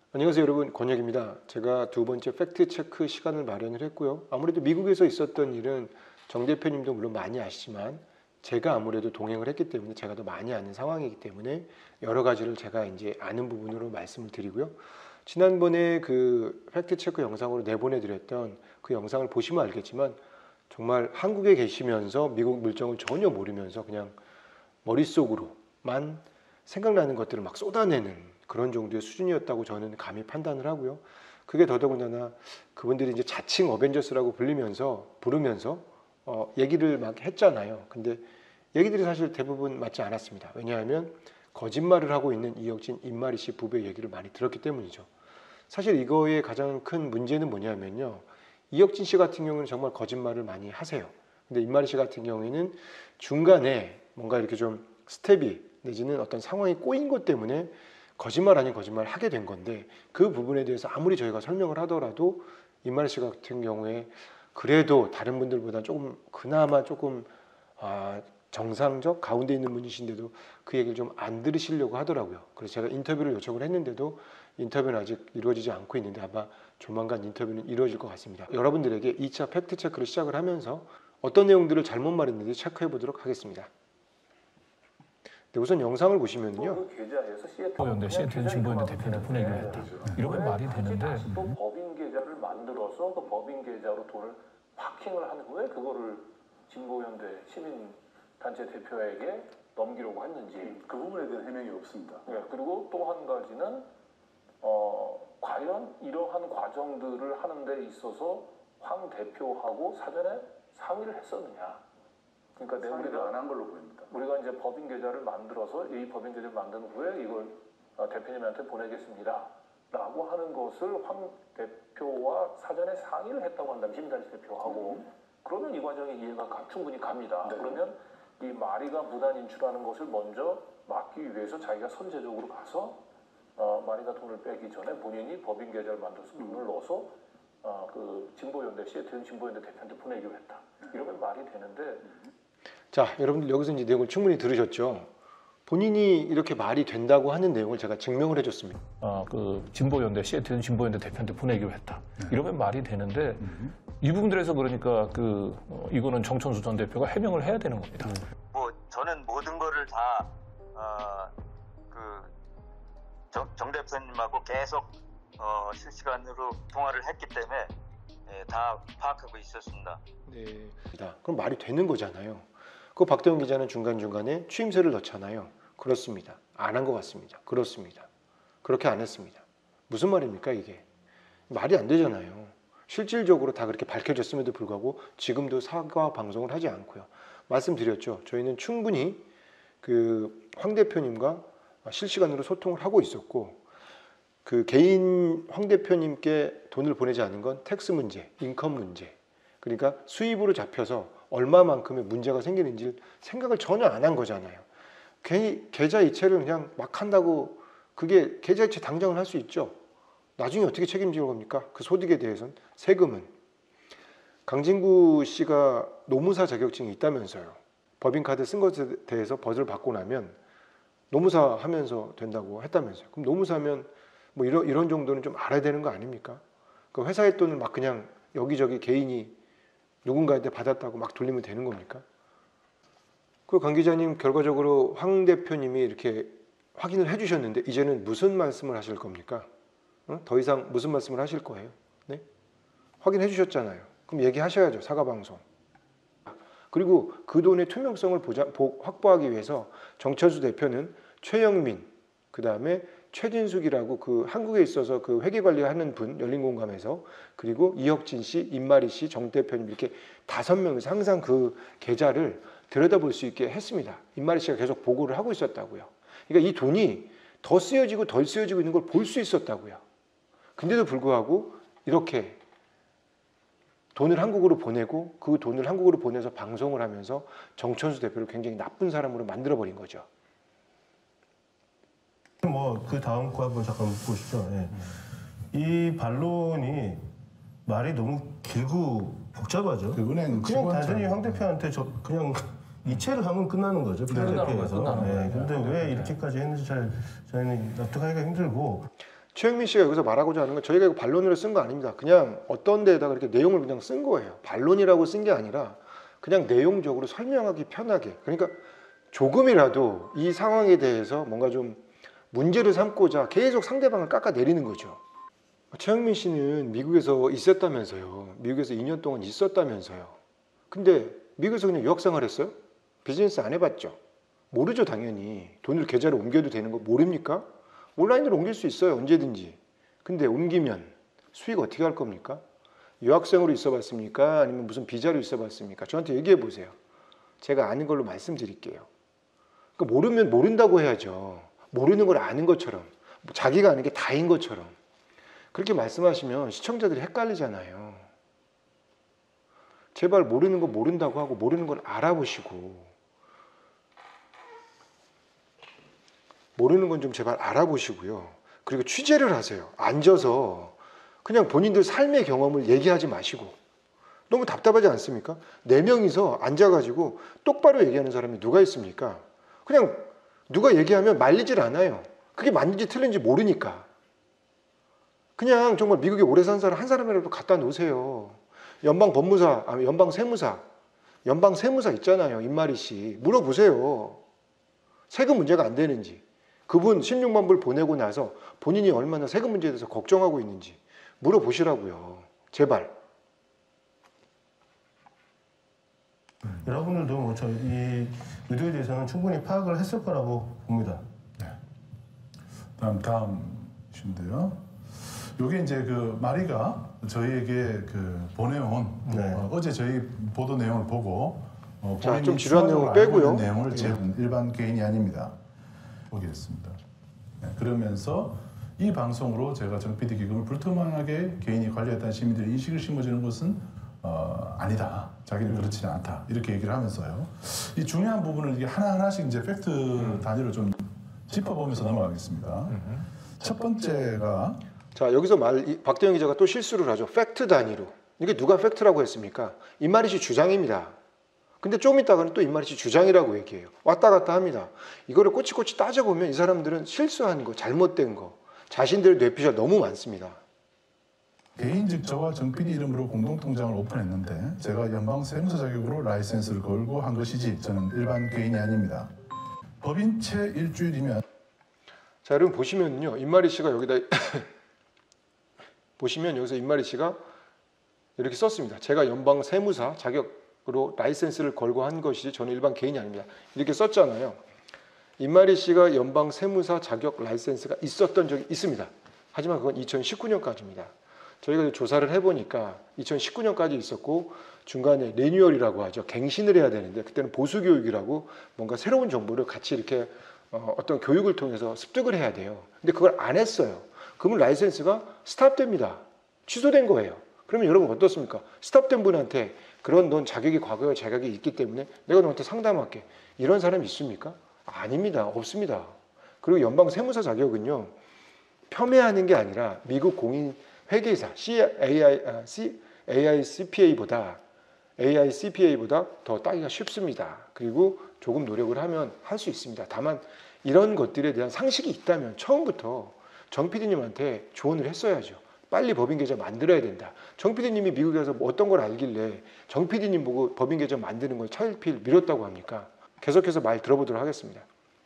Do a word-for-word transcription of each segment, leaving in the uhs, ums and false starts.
안녕하세요 여러분, 권혁입니다. 제가 두 번째 팩트체크 시간을 마련을 했고요. 아무래도 미국에서 있었던 일은 정 대표님도 물론 많이 아시지만 제가 아무래도 동행을 했기 때문에 제가 더 많이 아는 상황이기 때문에 여러 가지를 제가 이제 아는 부분으로 말씀을 드리고요. 지난번에 그 팩트체크 영상으로 내보내드렸던 그 영상을 보시면 알겠지만 정말 한국에 계시면서 미국 물정을 전혀 모르면서 그냥 머릿속으로만 생각나는 것들을 막 쏟아내는 그런 정도의 수준이었다고 저는 감히 판단을 하고요. 그게 더더군다나 그분들이 이제 자칭 어벤져스라고 불리면서 부르면서 어, 얘기를 막 했잖아요. 근데 얘기들이 사실 대부분 맞지 않았습니다. 왜냐하면 거짓말을 하고 있는 이혁진, 임마리 씨 부부의 얘기를 많이 들었기 때문이죠. 사실 이거의 가장 큰 문제는 뭐냐면요. 이혁진 씨 같은 경우는 정말 거짓말을 많이 하세요. 근데 임마리 씨 같은 경우에는 중간에 뭔가 이렇게 좀 스텝이 내지는 어떤 상황이 꼬인 것 때문에 거짓말 아닌 거짓말 하게 된 건데 그 부분에 대해서 아무리 저희가 설명을 하더라도 임마리 씨 같은 경우에 그래도 다른 분들보다 조금 그나마 조금 아, 정상적 가운데 있는 분이신데도 그 얘기를 좀 안 들으시려고 하더라고요. 그래서 제가 인터뷰를 요청을 했는데도 인터뷰는 아직 이루어지지 않고 있는데 아마 조만간 인터뷰는 이루어질 것 같습니다. 여러분들에게 이 차 팩트체크를 시작을 하면서 어떤 내용들을 잘못 말했는지 체크해 보도록 하겠습니다. 네, 우선 영상을 보시면요. 연대 시애틀 진보연대 대표한테 보내기로 했다. 이러면 말이 되는데 또 법인 계좌를 만들어서 그 법인 계좌로 돈을 파킹을 한 후에 그거를 진보연대 시민단체 대표에게 넘기려고 했는지 그 부분에 대한 해명이 없습니다. 네, 그리고 또 한 가지는 어, 과연 이러한 과정들을 하는 데 있어서 황 대표하고 사전에 상의를 했었느냐. 그러니까 내 우리가 안 한 걸로 보입니다. 우리가 이제 법인 계좌를 만들어서 이 법인 계좌를 만든 후에 이걸 대표님한테 보내겠습니다. 라고 하는 것을 황 대표와 사전에 상의를 했다고 한다면 시민단체 대표하고 음. 그러면 이 과정이 이해가 가, 충분히 갑니다. 네. 그러면 이 마리가 무단 인출하는 것을 먼저 막기 위해서 자기가 선제적으로 가서 어, 마리가 돈을 빼기 전에 본인이 법인 계좌를 만들어서 음. 돈을 넣어서 어, 그 진보연대 시애틀 진보연대 대표한테 보내기로 했다. 이러면 말이 되는데 음. 자, 여러분들 여기서 이제 내용을 충분히 들으셨죠? 본인이 이렇게 말이 된다고 하는 내용을 제가 증명을 해줬습니다. 아, 그 진보연대 시애틀 진보연대 대표한테 보내기로 했다. 이러면 말이 되는데 이 부분들에서 그러니까 그 어, 이거는 정천수 전 대표가 해명을 해야 되는 겁니다. 뭐 저는 모든 거를 다 어, 그 정, 정 대표님하고 계속 어, 실시간으로 통화를 했기 때문에 예, 다 파악하고 있었습니다. 네. 그럼 말이 되는 거잖아요. 그 박대원 기자는 중간중간에 취임새를 넣잖아요. 그렇습니다. 안 한 것 같습니다. 그렇습니다. 그렇게 안 했습니다. 무슨 말입니까 이게? 말이 안 되잖아요. 실질적으로 다 그렇게 밝혀졌음에도 불구하고 지금도 사과 방송을 하지 않고요. 말씀드렸죠. 저희는 충분히 그 황 대표님과 실시간으로 소통을 하고 있었고 그 개인 황 대표님께 돈을 보내지 않은 건 텍스 문제, 인컴 문제 그러니까 수입으로 잡혀서 얼마만큼의 문제가 생기는지 생각을 전혀 안 한 거잖아요. 괜히 계좌 이체를 그냥 막 한다고 그게 계좌 이체 당장은 할 수 있죠. 나중에 어떻게 책임질 겁니까? 그 소득에 대해서는 세금은. 강진구 씨가 노무사 자격증이 있다면서요. 법인카드 쓴 것에 대해서 벌을 받고 나면 노무사 하면서 된다고 했다면서요. 그럼 노무사면 뭐 이런, 이런 정도는 좀 알아야 되는 거 아닙니까? 그 회사의 돈을 막 그냥 여기저기 개인이 누군가한테 받았다고 막 돌리면 되는 겁니까? 그 강 기자님 결과적으로 황 대표님이 이렇게 확인을 해주셨는데 이제는 무슨 말씀을 하실 겁니까? 어? 더 이상 무슨 말씀을 하실 거예요? 네? 확인해 주셨잖아요. 그럼 얘기하셔야죠. 사과방송. 그리고 그 돈의 투명성을 보자, 보, 확보하기 위해서 정천수 대표는 최영민 그 다음에 최진숙이라고 그 한국에 있어서 그 회계관리하는 분 열린공감에서 그리고 이혁진 씨, 임마리 씨, 정 대표님 이렇게 다섯 명에서 항상 그 계좌를 들여다볼 수 있게 했습니다. 임마리 씨가 계속 보고를 하고 있었다고요. 그러니까 이 돈이 더 쓰여지고 덜 쓰여지고 있는 걸 볼 수 있었다고요. 근데도 불구하고 이렇게 돈을 한국으로 보내고 그 돈을 한국으로 보내서 방송을 하면서 정천수 대표를 굉장히 나쁜 사람으로 만들어버린 거죠. 뭐 그 다음 거 한번 잠깐 보시죠. 예. 이 반론이 말이 너무 길고 복잡하죠. 그거는 그냥 단순히 황 대표한테 저 그냥 이체를 하면 끝나는 거죠. 끝나는 거예요, 끝나는 네. 거예요. 근데 왜 이렇게까지 했는지 잘 저희는 납득하기가 힘들고. 최영민 씨가 여기서 말하고자 하는 건 저희가 이거 반론으로 쓴 거 아닙니다. 그냥 어떤 데에다가 이렇게 내용을 그냥 쓴 거예요. 반론이라고 쓴 게 아니라 그냥 내용적으로 설명하기 편하게. 그러니까 조금이라도 이 상황에 대해서 뭔가 좀 문제를 삼고자 계속 상대방을 깎아내리는 거죠. 최영민 씨는 미국에서 있었다면서요. 미국에서 이 년 동안 있었다면서요. 근데 미국에서 그냥 유학생활 했어요? 비즈니스 안 해봤죠? 모르죠, 당연히. 돈을 계좌로 옮겨도 되는 거 모릅니까? 온라인으로 옮길 수 있어요, 언제든지. 근데 옮기면 수익 어떻게 할 겁니까? 유학생으로 있어 봤습니까? 아니면 무슨 비자로 있어 봤습니까? 저한테 얘기해 보세요. 제가 아는 걸로 말씀드릴게요. 그러니까 모르면 모른다고 해야죠. 모르는 걸 아는 것처럼, 자기가 아는 게 다인 것처럼. 그렇게 말씀하시면 시청자들이 헷갈리잖아요. 제발 모르는 거 모른다고 하고 모르는 걸 알아보시고, 모르는 건 좀 제발 알아보시고요. 그리고 취재를 하세요. 앉아서 그냥 본인들 삶의 경험을 얘기하지 마시고. 너무 답답하지 않습니까? 네 명이서 앉아가지고 똑바로 얘기하는 사람이 누가 있습니까? 그냥 누가 얘기하면 말리질 않아요. 그게 맞는지 틀린지 모르니까. 그냥 정말 미국에 오래 산 사람 한 사람이라도 갖다 놓으세요. 연방 법무사, 아니 연방 세무사, 연방 세무사 있잖아요. 임마리 씨. 물어보세요. 세금 문제가 안 되는지. 그분 십육만 불 보내고 나서 본인이 얼마나 세금 문제에 대해서 걱정하고 있는지 물어보시라고요. 제발. 여러분들도 뭐 저 이 의도에 대해서는 충분히 파악을 했을 거라고 봅니다. 네. 다음 다음 이슈인데요. 요게 이제 그 마리가 저희에게 그 보내온 네. 어, 어제 저희 보도 내용을 보고 어, 자, 본인이 좀 지루한 추가적으로 내용을 알고 빼고요. 있는 내용을 네. 제 일반 개인이 아닙니다. 보겠습니다. 네, 그러면서 이 방송으로 제가 정피디 기금을 불투명하게 개인이 관리했다는 시민들의 인식을 심어주는 것은 어, 아니다. 자기는 그렇지는 않다. 이렇게 얘기를 하면서요. 이 중요한 부분을 이게 하나하나씩 이제 팩트 음. 단위로 좀 짚어보면서 넘어가겠습니다. 첫 번째가 자, 여기서 말, 이 박대영 기자가 또 실수를 하죠. 팩트 단위로. 이게 누가 팩트라고 했습니까? 임마리 씨 주장입니다. 근데 좀 이따가는 또 임마리 씨 주장이라고 얘기해요. 왔다 갔다 합니다. 이거를 꼬치꼬치 따져보면 이 사람들은 실수한 거, 잘못된 거, 자신들의 뇌피셜 너무 많습니다. 개인직 저와 정피디 이름으로 공동통장을 오픈했는데 제가 연방 세무사 자격으로 라이센스를 걸고 한 것이지 저는 일반 개인이 아닙니다. 법인 채 일주일이면 자, 여러분 보시면요. 임마리 씨가 여기다 보시면 여기서 임마리 씨가 이렇게 썼습니다. 제가 연방 세무사 자격으로 라이센스를 걸고 한 것이지 저는 일반 개인이 아닙니다. 이렇게 썼잖아요. 임마리 씨가 연방 세무사 자격 라이센스가 있었던 적이 있습니다. 하지만 그건 이천십구 년까지입니다. 저희가 조사를 해보니까 이천십구 년까지 있었고 중간에 리뉴얼이라고 하죠. 갱신을 해야 되는데 그때는 보수교육이라고 뭔가 새로운 정보를 같이 이렇게 어, 어떤 교육을 통해서 습득을 해야 돼요. 근데 그걸 안 했어요. 그러면 라이센스가 스탑됩니다. 취소된 거예요. 그러면 여러분 어떻습니까? 스탑된 분한테 그런 넌 자격이 과거에 자격이 있기 때문에 내가 너한테 상담할게. 이런 사람이 있습니까? 아닙니다. 없습니다. 그리고 연방 세무사 자격은요. 폄훼하는 게 아니라 미국 공인 회계사 에이아이씨피에이보다 에이아이씨피에이보다 더 따기가 쉽습니다. 그리고 조금 노력을 하면 할 수 있습니다. 다만 이런 것들에 대한 상식이 있다면 처음부터 정 피디님한테 조언을 했어야죠. 빨리 법인 계좌 만들어야 된다. 정 피디님이 미국에서 뭐 어떤 걸 알길래 정 피디님 보고 법인 계좌 만드는 걸 차일피일 미뤘다고 합니까? 계속해서 말 들어보도록 하겠습니다.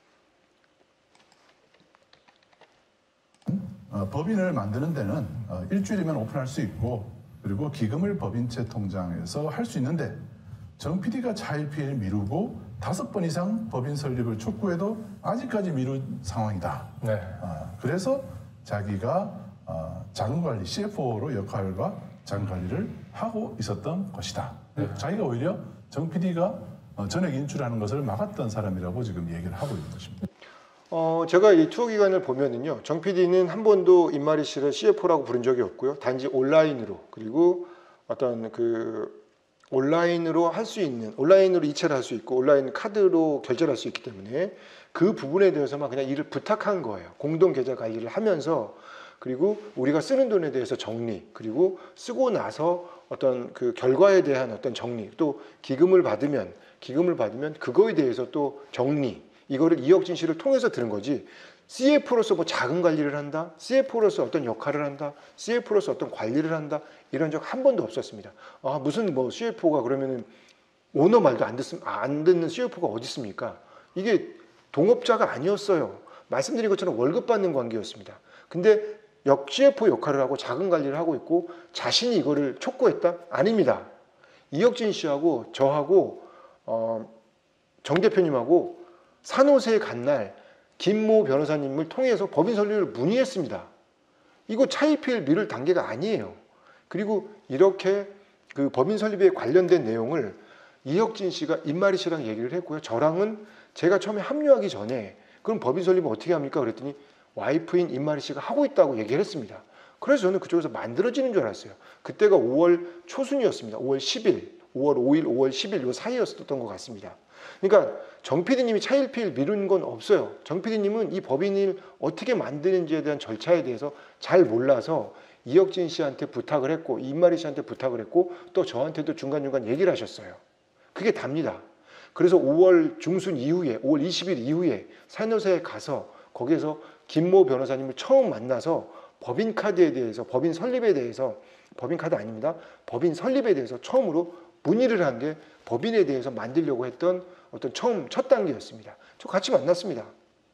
어, 법인을 만드는 데는 어, 일주일이면 오픈할 수 있고 그리고 기금을 법인채 통장에서 할 수 있는데 정 피디가 차일피일 미루고 다섯 번 이상 법인 설립을 촉구해도 아직까지 미룬 상황이다. 네. 어, 그래서 자기가 어, 자금관리 씨에프오로 역할과 자금관리를 하고 있었던 것이다. 네. 자기가 오히려 정 피디가 어, 전액 인출하는 것을 막았던 사람이라고 지금 얘기를 하고 있는 것입니다. 어, 제가 이 투어 기간을 보면은요, 정 피디는 한 번도 임마리 씨를 씨에프오라고 부른 적이 없고요. 단지 온라인으로, 그리고 어떤 그 온라인으로 할 수 있는, 온라인으로 이체를 할 수 있고, 온라인 카드로 결제를 할 수 있기 때문에 그 부분에 대해서만 그냥 일을 부탁한 거예요. 공동 계좌 관리를 하면서, 그리고 우리가 쓰는 돈에 대해서 정리, 그리고 쓰고 나서 어떤 그 결과에 대한 어떤 정리, 또 기금을 받으면, 기금을 받으면 그거에 대해서 또 정리, 이거를 이혁진 씨를 통해서 들은 거지 씨에프로서 뭐 자금 관리를 한다, 씨에프로서 어떤 역할을 한다, 씨에프로서 어떤 관리를 한다, 이런 적 한 번도 없었습니다. 아, 무슨 뭐 씨에프오가 그러면은 오너 말도 안, 듣, 안 듣는 씨에프오가 어디 있습니까? 이게 동업자가 아니었어요. 말씀드린 것처럼 월급 받는 관계였습니다. 근데 역 씨에프오 역할을 하고 자금 관리를 하고 있고 자신이 이거를 촉구했다? 아닙니다. 이혁진 씨하고 저하고 어, 정 대표님하고 산호세에 간 날 김모 변호사님을 통해서 법인 설립을 문의했습니다. 이거 차일피일 미룰 단계가 아니에요. 그리고 이렇게 그 법인 설립에 관련된 내용을 이혁진 씨가 임마리 씨랑 얘기를 했고요. 저랑은 제가 처음에 합류하기 전에 그럼 법인 설립은 어떻게 합니까? 그랬더니 와이프인 임마리 씨가 하고 있다고 얘기를 했습니다. 그래서 저는 그쪽에서 만들어지는 줄 알았어요. 그때가 오월 초순이었습니다. 오월 십일, 오월 오일, 오월 십일 요 사이였었던 것 같습니다. 그러니까 정 피디님이 차일피일 미룬 건 없어요. 정 피디님은 이 법인을 어떻게 만드는지에 대한 절차에 대해서 잘 몰라서 이혁진 씨한테 부탁을 했고 임마리 씨한테 부탁을 했고 또 저한테도 중간중간 얘기를 하셨어요. 그게 답니다. 그래서 오월 중순 이후에 오월 이십일 이후에 산호세에 가서 거기에서 김모 변호사님을 처음 만나서 법인카드에 대해서 법인 설립에 대해서 법인카드 아닙니다. 법인 설립에 대해서 처음으로 문의를 한 게 법인에 대해서 만들려고 했던 어떤 처음 첫 단계였습니다. 저 같이 만났습니다.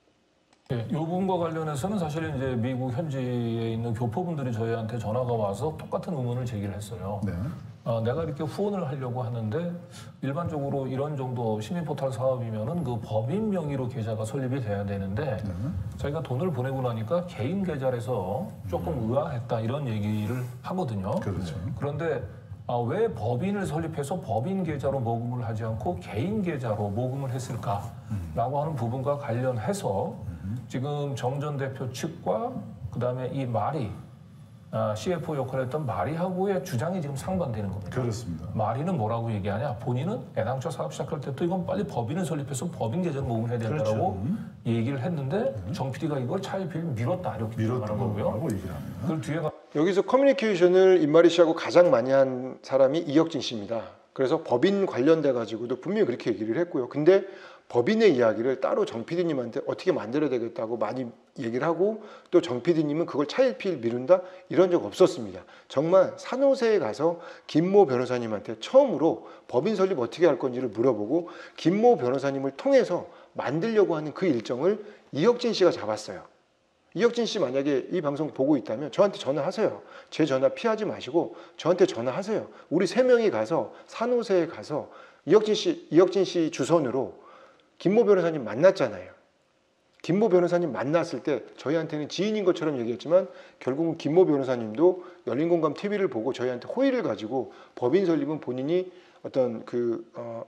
네, 이 부분과 관련해서는 사실은 이제 미국 현지에 있는 교포분들이 저희한테 전화가 와서 똑같은 의문을 제기를 했어요. 네. 어, 내가 이렇게 후원을 하려고 하는데 일반적으로 이런 정도 시민포털 사업이면은 그 법인 명의로 계좌가 설립이 돼야 되는데 네. 저희가 돈을 보내고 나니까 개인 계좌에서 조금 의아했다 이런 얘기를 하거든요. 그렇죠. 그런데 아, 왜 법인을 설립해서 법인 계좌로 모금을 하지 않고 개인 계좌로 모금을 했을까라고 하는 부분과 관련해서 지금 정 전 대표 측과 그다음에 이 마리 아, 씨에프오 역할을 했던 마리하고의 주장이 지금 상반되는 겁니다. 그렇습니다. 마리는 뭐라고 얘기하냐? 본인은 애당초 사업 시작할 때부터 이건 빨리 법인을 설립해서 법인 계좌로 모금을 해야 된다고 그렇죠. 얘기를 했는데 정 피디가 이걸 차일피일 미뤘다 이렇게 주장하는 밀었다고 거고요. 하고 얘기를 합니다. 그걸 뒤에 가 여기서 커뮤니케이션을 임마리 씨하고 가장 많이 한 사람이 이혁진 씨입니다. 그래서 법인 관련돼 가지고도 분명히 그렇게 얘기를 했고요. 근데 법인의 이야기를 따로 정 피디님한테 어떻게 만들어야 되겠다고 많이 얘기를 하고 또 정 피디님은 그걸 차일피일 미룬다 이런 적 없었습니다. 정말 산호세에 가서 김모 변호사님한테 처음으로 법인 설립 어떻게 할 건지를 물어보고 김모 변호사님을 통해서 만들려고 하는 그 일정을 이혁진 씨가 잡았어요. 이혁진 씨 만약에 이 방송 보고 있다면 저한테 전화하세요. 제 전화 피하지 마시고 저한테 전화하세요. 우리 세 명이 가서 산호세에 가서 이혁진 씨, 이혁진 씨 주선으로 김모 변호사님 만났잖아요. 김모 변호사님 만났을 때 저희한테는 지인인 것처럼 얘기했지만 결국은 김모 변호사님도 열린공감 티비를 보고 저희한테 호의를 가지고 법인 설립은 본인이 어떤 그 어,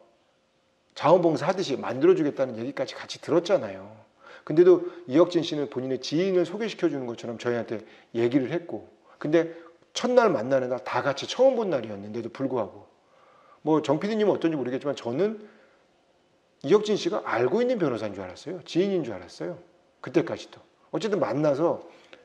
자원봉사 하듯이 만들어주겠다는 얘기까지 같이 들었잖아요. 근데도 이혁진 씨는 본인의 지인을 소개시켜주는 것처럼 저희한테 얘기를 했고 근데 첫날 만나는 날 다 같이 처음 본 날이었는데도 불구하고 뭐 정 피디님은 어떤지 모르겠지만 저는 이혁진 씨가 알고 있는 변호사인 줄 알았어요. 지인인 줄 알았어요. 그때까지도. 어쨌든 만나서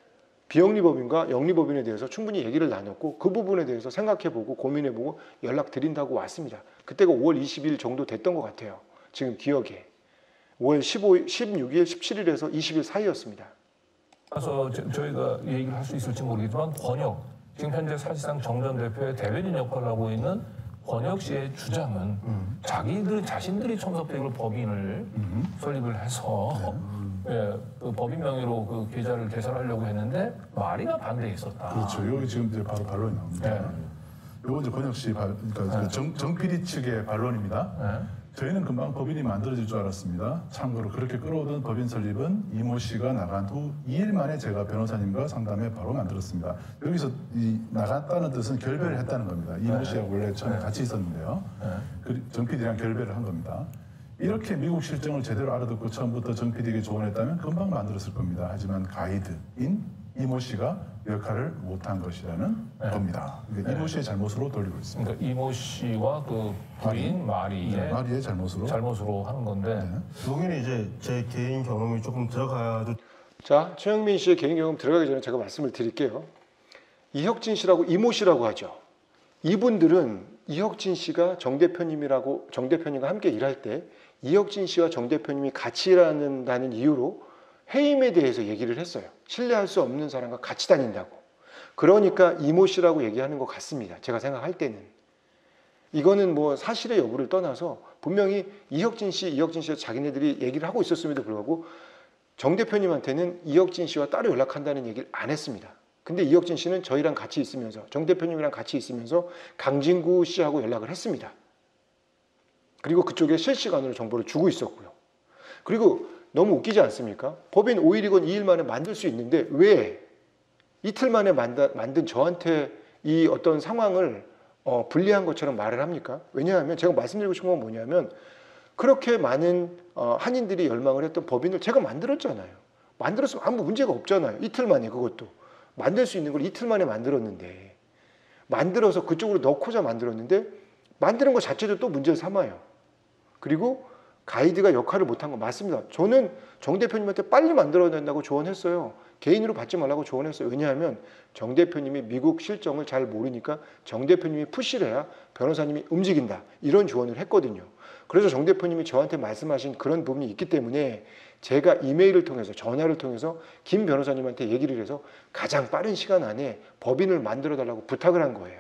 비영리법인과 영리법인에 대해서 충분히 얘기를 나눴고 그 부분에 대해서 생각해보고 고민해보고 연락드린다고 왔습니다. 그때가 오월 이십일 정도 됐던 것 같아요. 지금 기억에. 오월 십오, 십육일, 십칠일에서 이십일 사이였습니다. 그래서 저, 저희가 얘기를 할 수 있을지 모르겠지만 권혁, 지금 현재 사실상 정 전 대표의 대변인 역할을 하고 있는 권혁 씨의 주장은 음. 자기들 자신들이 첨섭대를 법인을 음. 설립을 해서 음. 예, 그 법인 명의로 그 계좌를 개설하려고 했는데 마리가 반대했었다. 그렇죠. 여기 지금 이제 바로 반론이 나옵니다. 네. 요거 이제 권혁 씨, 발, 그러니까 네. 정, 정 피디 측의 반론입니다. 네. 저희는 금방 법인이 만들어질 줄 알았습니다. 참고로 그렇게 끌어오던 법인 설립은 이모 씨가 나간 후 이 일 만에 제가 변호사님과 상담해 바로 만들었습니다. 여기서 이 나갔다는 뜻은 결별을 했다는 겁니다. 이모 씨하고 원래 처음에 같이 있었는데요. 그 정 피디랑 결별을 한 겁니다. 이렇게 미국 실정을 제대로 알아듣고 처음부터 정 피디에게 조언했다면 금방 만들었을 겁니다. 하지만 가이드인 이모 씨가 역할을 못한 것이라는 네. 겁니다. 그러니까 네. 이모 씨의 잘못으로 돌리고 있습니다. 그러니까 이모 씨와 그 부인 마리의 네, 마리의 잘못으로. 잘못으로 하는 건데 네. 여기는 이제 제 개인 경험이 조금 들어가도 자, 최영민 씨의 개인 경험 들어가기 전에 제가 말씀을 드릴게요. 이혁진 씨라고 이모 씨라고 하죠. 이분들은 이혁진 씨가 정 대표님이라고 정 대표님과 함께 일할 때 이혁진 씨와 정 대표님이 같이 일한다는 이유로 해임에 대해서 얘기를 했어요. 신뢰할 수 없는 사람과 같이 다닌다고. 그러니까 이모 씨라고 얘기하는 것 같습니다. 제가 생각할 때는. 이거는 뭐 사실의 여부를 떠나서 분명히 이혁진 씨, 이혁진 씨와 자기네들이 얘기를 하고 있었음에도 불구하고 정 대표님한테는 이혁진 씨와 따로 연락한다는 얘기를 안 했습니다. 근데 이혁진 씨는 저희랑 같이 있으면서 정 대표님이랑 같이 있으면서 강진구 씨하고 연락을 했습니다. 그리고 그쪽에 실시간으로 정보를 주고 있었고요. 그리고 너무 웃기지 않습니까? 법인 오 일이건 이 일 만에 만들 수 있는데 왜 이틀 만에 만다, 만든 저한테 이 어떤 상황을 어, 불리한 것처럼 말을 합니까? 왜냐하면 제가 말씀드리고 싶은 건 뭐냐면 그렇게 많은 어, 한인들이 열망을 했던 법인을 제가 만들었잖아요. 만들었으면 아무 문제가 없잖아요. 이틀 만에 그것도. 만들 수 있는 걸 이틀 만에 만들었는데 만들어서 그쪽으로 넣고자 만들었는데 만드는 것 자체도 또 문제를 삼아요. 그리고 가이드가 역할을 못한 건 맞습니다. 저는 정 대표님한테 빨리 만들어야 된다고 조언했어요. 개인으로 받지 말라고 조언했어요. 왜냐하면 정 대표님이 미국 실정을 잘 모르니까 정 대표님이 푸시를 해야 변호사님이 움직인다. 이런 조언을 했거든요. 그래서 정 대표님이 저한테 말씀하신 그런 부분이 있기 때문에 제가 이메일을 통해서 전화를 통해서 김 변호사님한테 얘기를 해서 가장 빠른 시간 안에 법인을 만들어 달라고 부탁을 한 거예요.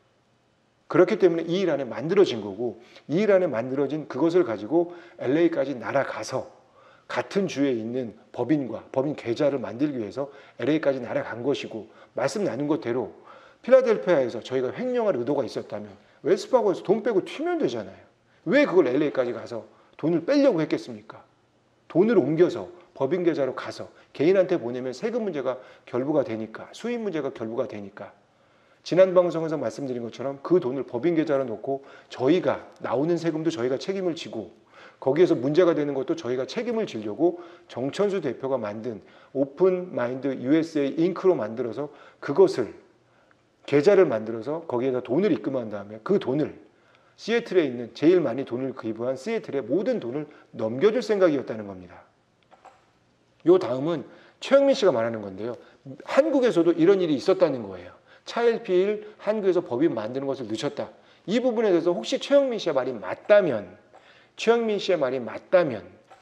그렇기 때문에 이 일 안에 만들어진 거고 이 일 안에 만들어진 그것을 가지고 엘에이까지 날아가서 같은 주에 있는 법인과 법인 계좌를 만들기 위해서 엘에이까지 날아간 것이고 말씀 나눈 것대로 필라델피아에서 저희가 횡령할 의도가 있었다면 웰스파고에서 돈 빼고 튀면 되잖아요. 왜 그걸 엘에이까지 가서 돈을 빼려고 했겠습니까? 돈을 옮겨서 법인 계좌로 가서 개인한테 보내면 세금 문제가 결부가 되니까 수입 문제가 결부가 되니까 지난 방송에서 말씀드린 것처럼 그 돈을 법인 계좌로 놓고 저희가 나오는 세금도 저희가 책임을 지고 거기에서 문제가 되는 것도 저희가 책임을 지려고 정천수 대표가 만든 오픈 마인드 유에스에이 잉크로 만들어서 그것을 계좌를 만들어서 거기에다 돈을 입금한 다음에 그 돈을 시애틀에 있는 제일 많이 돈을 기부한 시애틀에 모든 돈을 넘겨줄 생각이었다는 겁니다. 요 다음은 최영민 씨가 말하는 건데요. 한국에서도 이런 일이 있었다는 거예요. 차일피일 한국에서 법인 만드는 것을 늦췄다. 이 부분에 대해서 혹시 최영민 씨의 말이 맞다면 최영민 씨의 말이 맞다면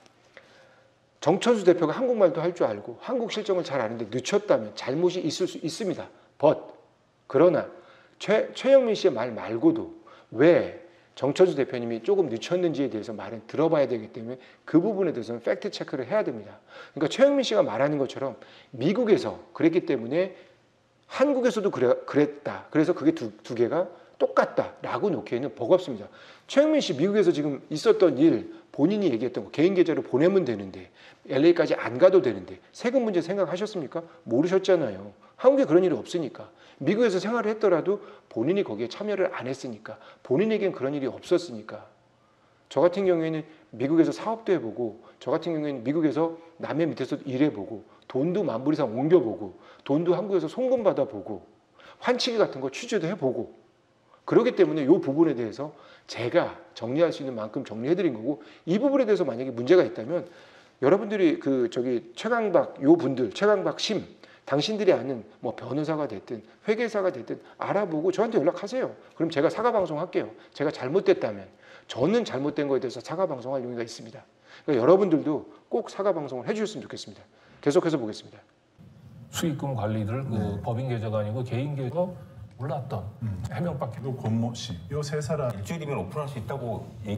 정천수 대표가 한국말도 할 줄 알고 한국 실정을 잘 아는데 늦췄다면 잘못이 있을 수 있습니다. But 그러나 최, 최영민 씨의 말 말고도 왜 정천수 대표님이 조금 늦췄는지에 대해서 말은 들어봐야 되기 때문에 그 부분에 대해서는 팩트 체크를 해야 됩니다. 그러니까 최영민 씨가 말하는 것처럼 미국에서 그랬기 때문에 한국에서도 그래, 그랬다. 그래서 그게 두, 두 개가 똑같다라고 놓기에는 버겁습니다. 최영민 씨 미국에서 지금 있었던 일 본인이 얘기했던 거 개인 계좌로 보내면 되는데 엘에이까지 안 가도 되는데 세금 문제 생각하셨습니까? 모르셨잖아요. 한국에 그런 일이 없으니까. 미국에서 생활을 했더라도 본인이 거기에 참여를 안 했으니까 본인에겐 그런 일이 없었으니까. 저 같은 경우에는 미국에서 사업도 해보고 저 같은 경우에는 미국에서 남의 밑에서 일해보고 돈도 만불 이상 옮겨보고 돈도 한국에서 송금 받아보고 환치기 같은 거 취재도 해보고 그렇기 때문에 이 부분에 대해서 제가 정리할 수 있는 만큼 정리해드린 거고 이 부분에 대해서 만약에 문제가 있다면 여러분들이 그 저기 최강박 요 분들 최강박 심 당신들이 아는 뭐 변호사가 됐든 회계사가 됐든 알아보고 저한테 연락하세요. 그럼 제가 사과 방송할게요. 제가 잘못됐다면 저는 잘못된 거에 대해서 사과 방송할 용의가 있습니다. 그러니까 여러분들도 꼭 사과 방송을 해주셨으면 좋겠습니다. 계속해서 보겠습니다. 수익금 관리를 그 네. 법인 계좌가 아니고 개인 계좌 몰랐던 음. 해명밖에 또 권모 씨, 요 세 사람 일주일이면 오픈할 수 있다고 얘기.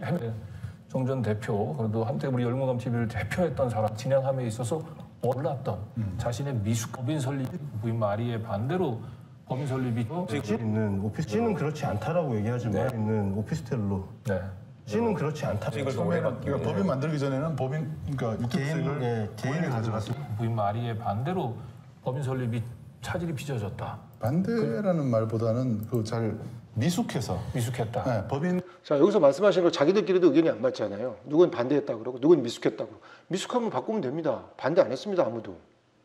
정전 대표 그래도 한때 우리 열무감 티비를 대표했던 사람 진행함에 있어서 몰랐던 음. 자신의 미숙 법인 설립 부인 마리의 반대로 법인 설립이 있는 오피스 C는 그렇지 않다라고 얘기하지만 네. 있는 오피스텔로 네. C는 그렇지 않다. 수익을 더 처음에는 오래 그러니까 법인 만들기 전에는 법인 그러니까 유튜브 개인, 수익을 네, 본인이 개인이 가져갔습니다. 부인 마리의 반대로 법인 설립이 차질이 빚어졌다. 반대라는 말보다는 그 잘 미숙해서 미숙했다. 네, 법인 자 여기서 말씀하시는 거 자기들끼리도 의견이 안 맞잖아요. 누군 반대했다 그러고 누군 미숙했다 그러고 미숙하면 바꾸면 됩니다. 반대 안 했습니다 아무도.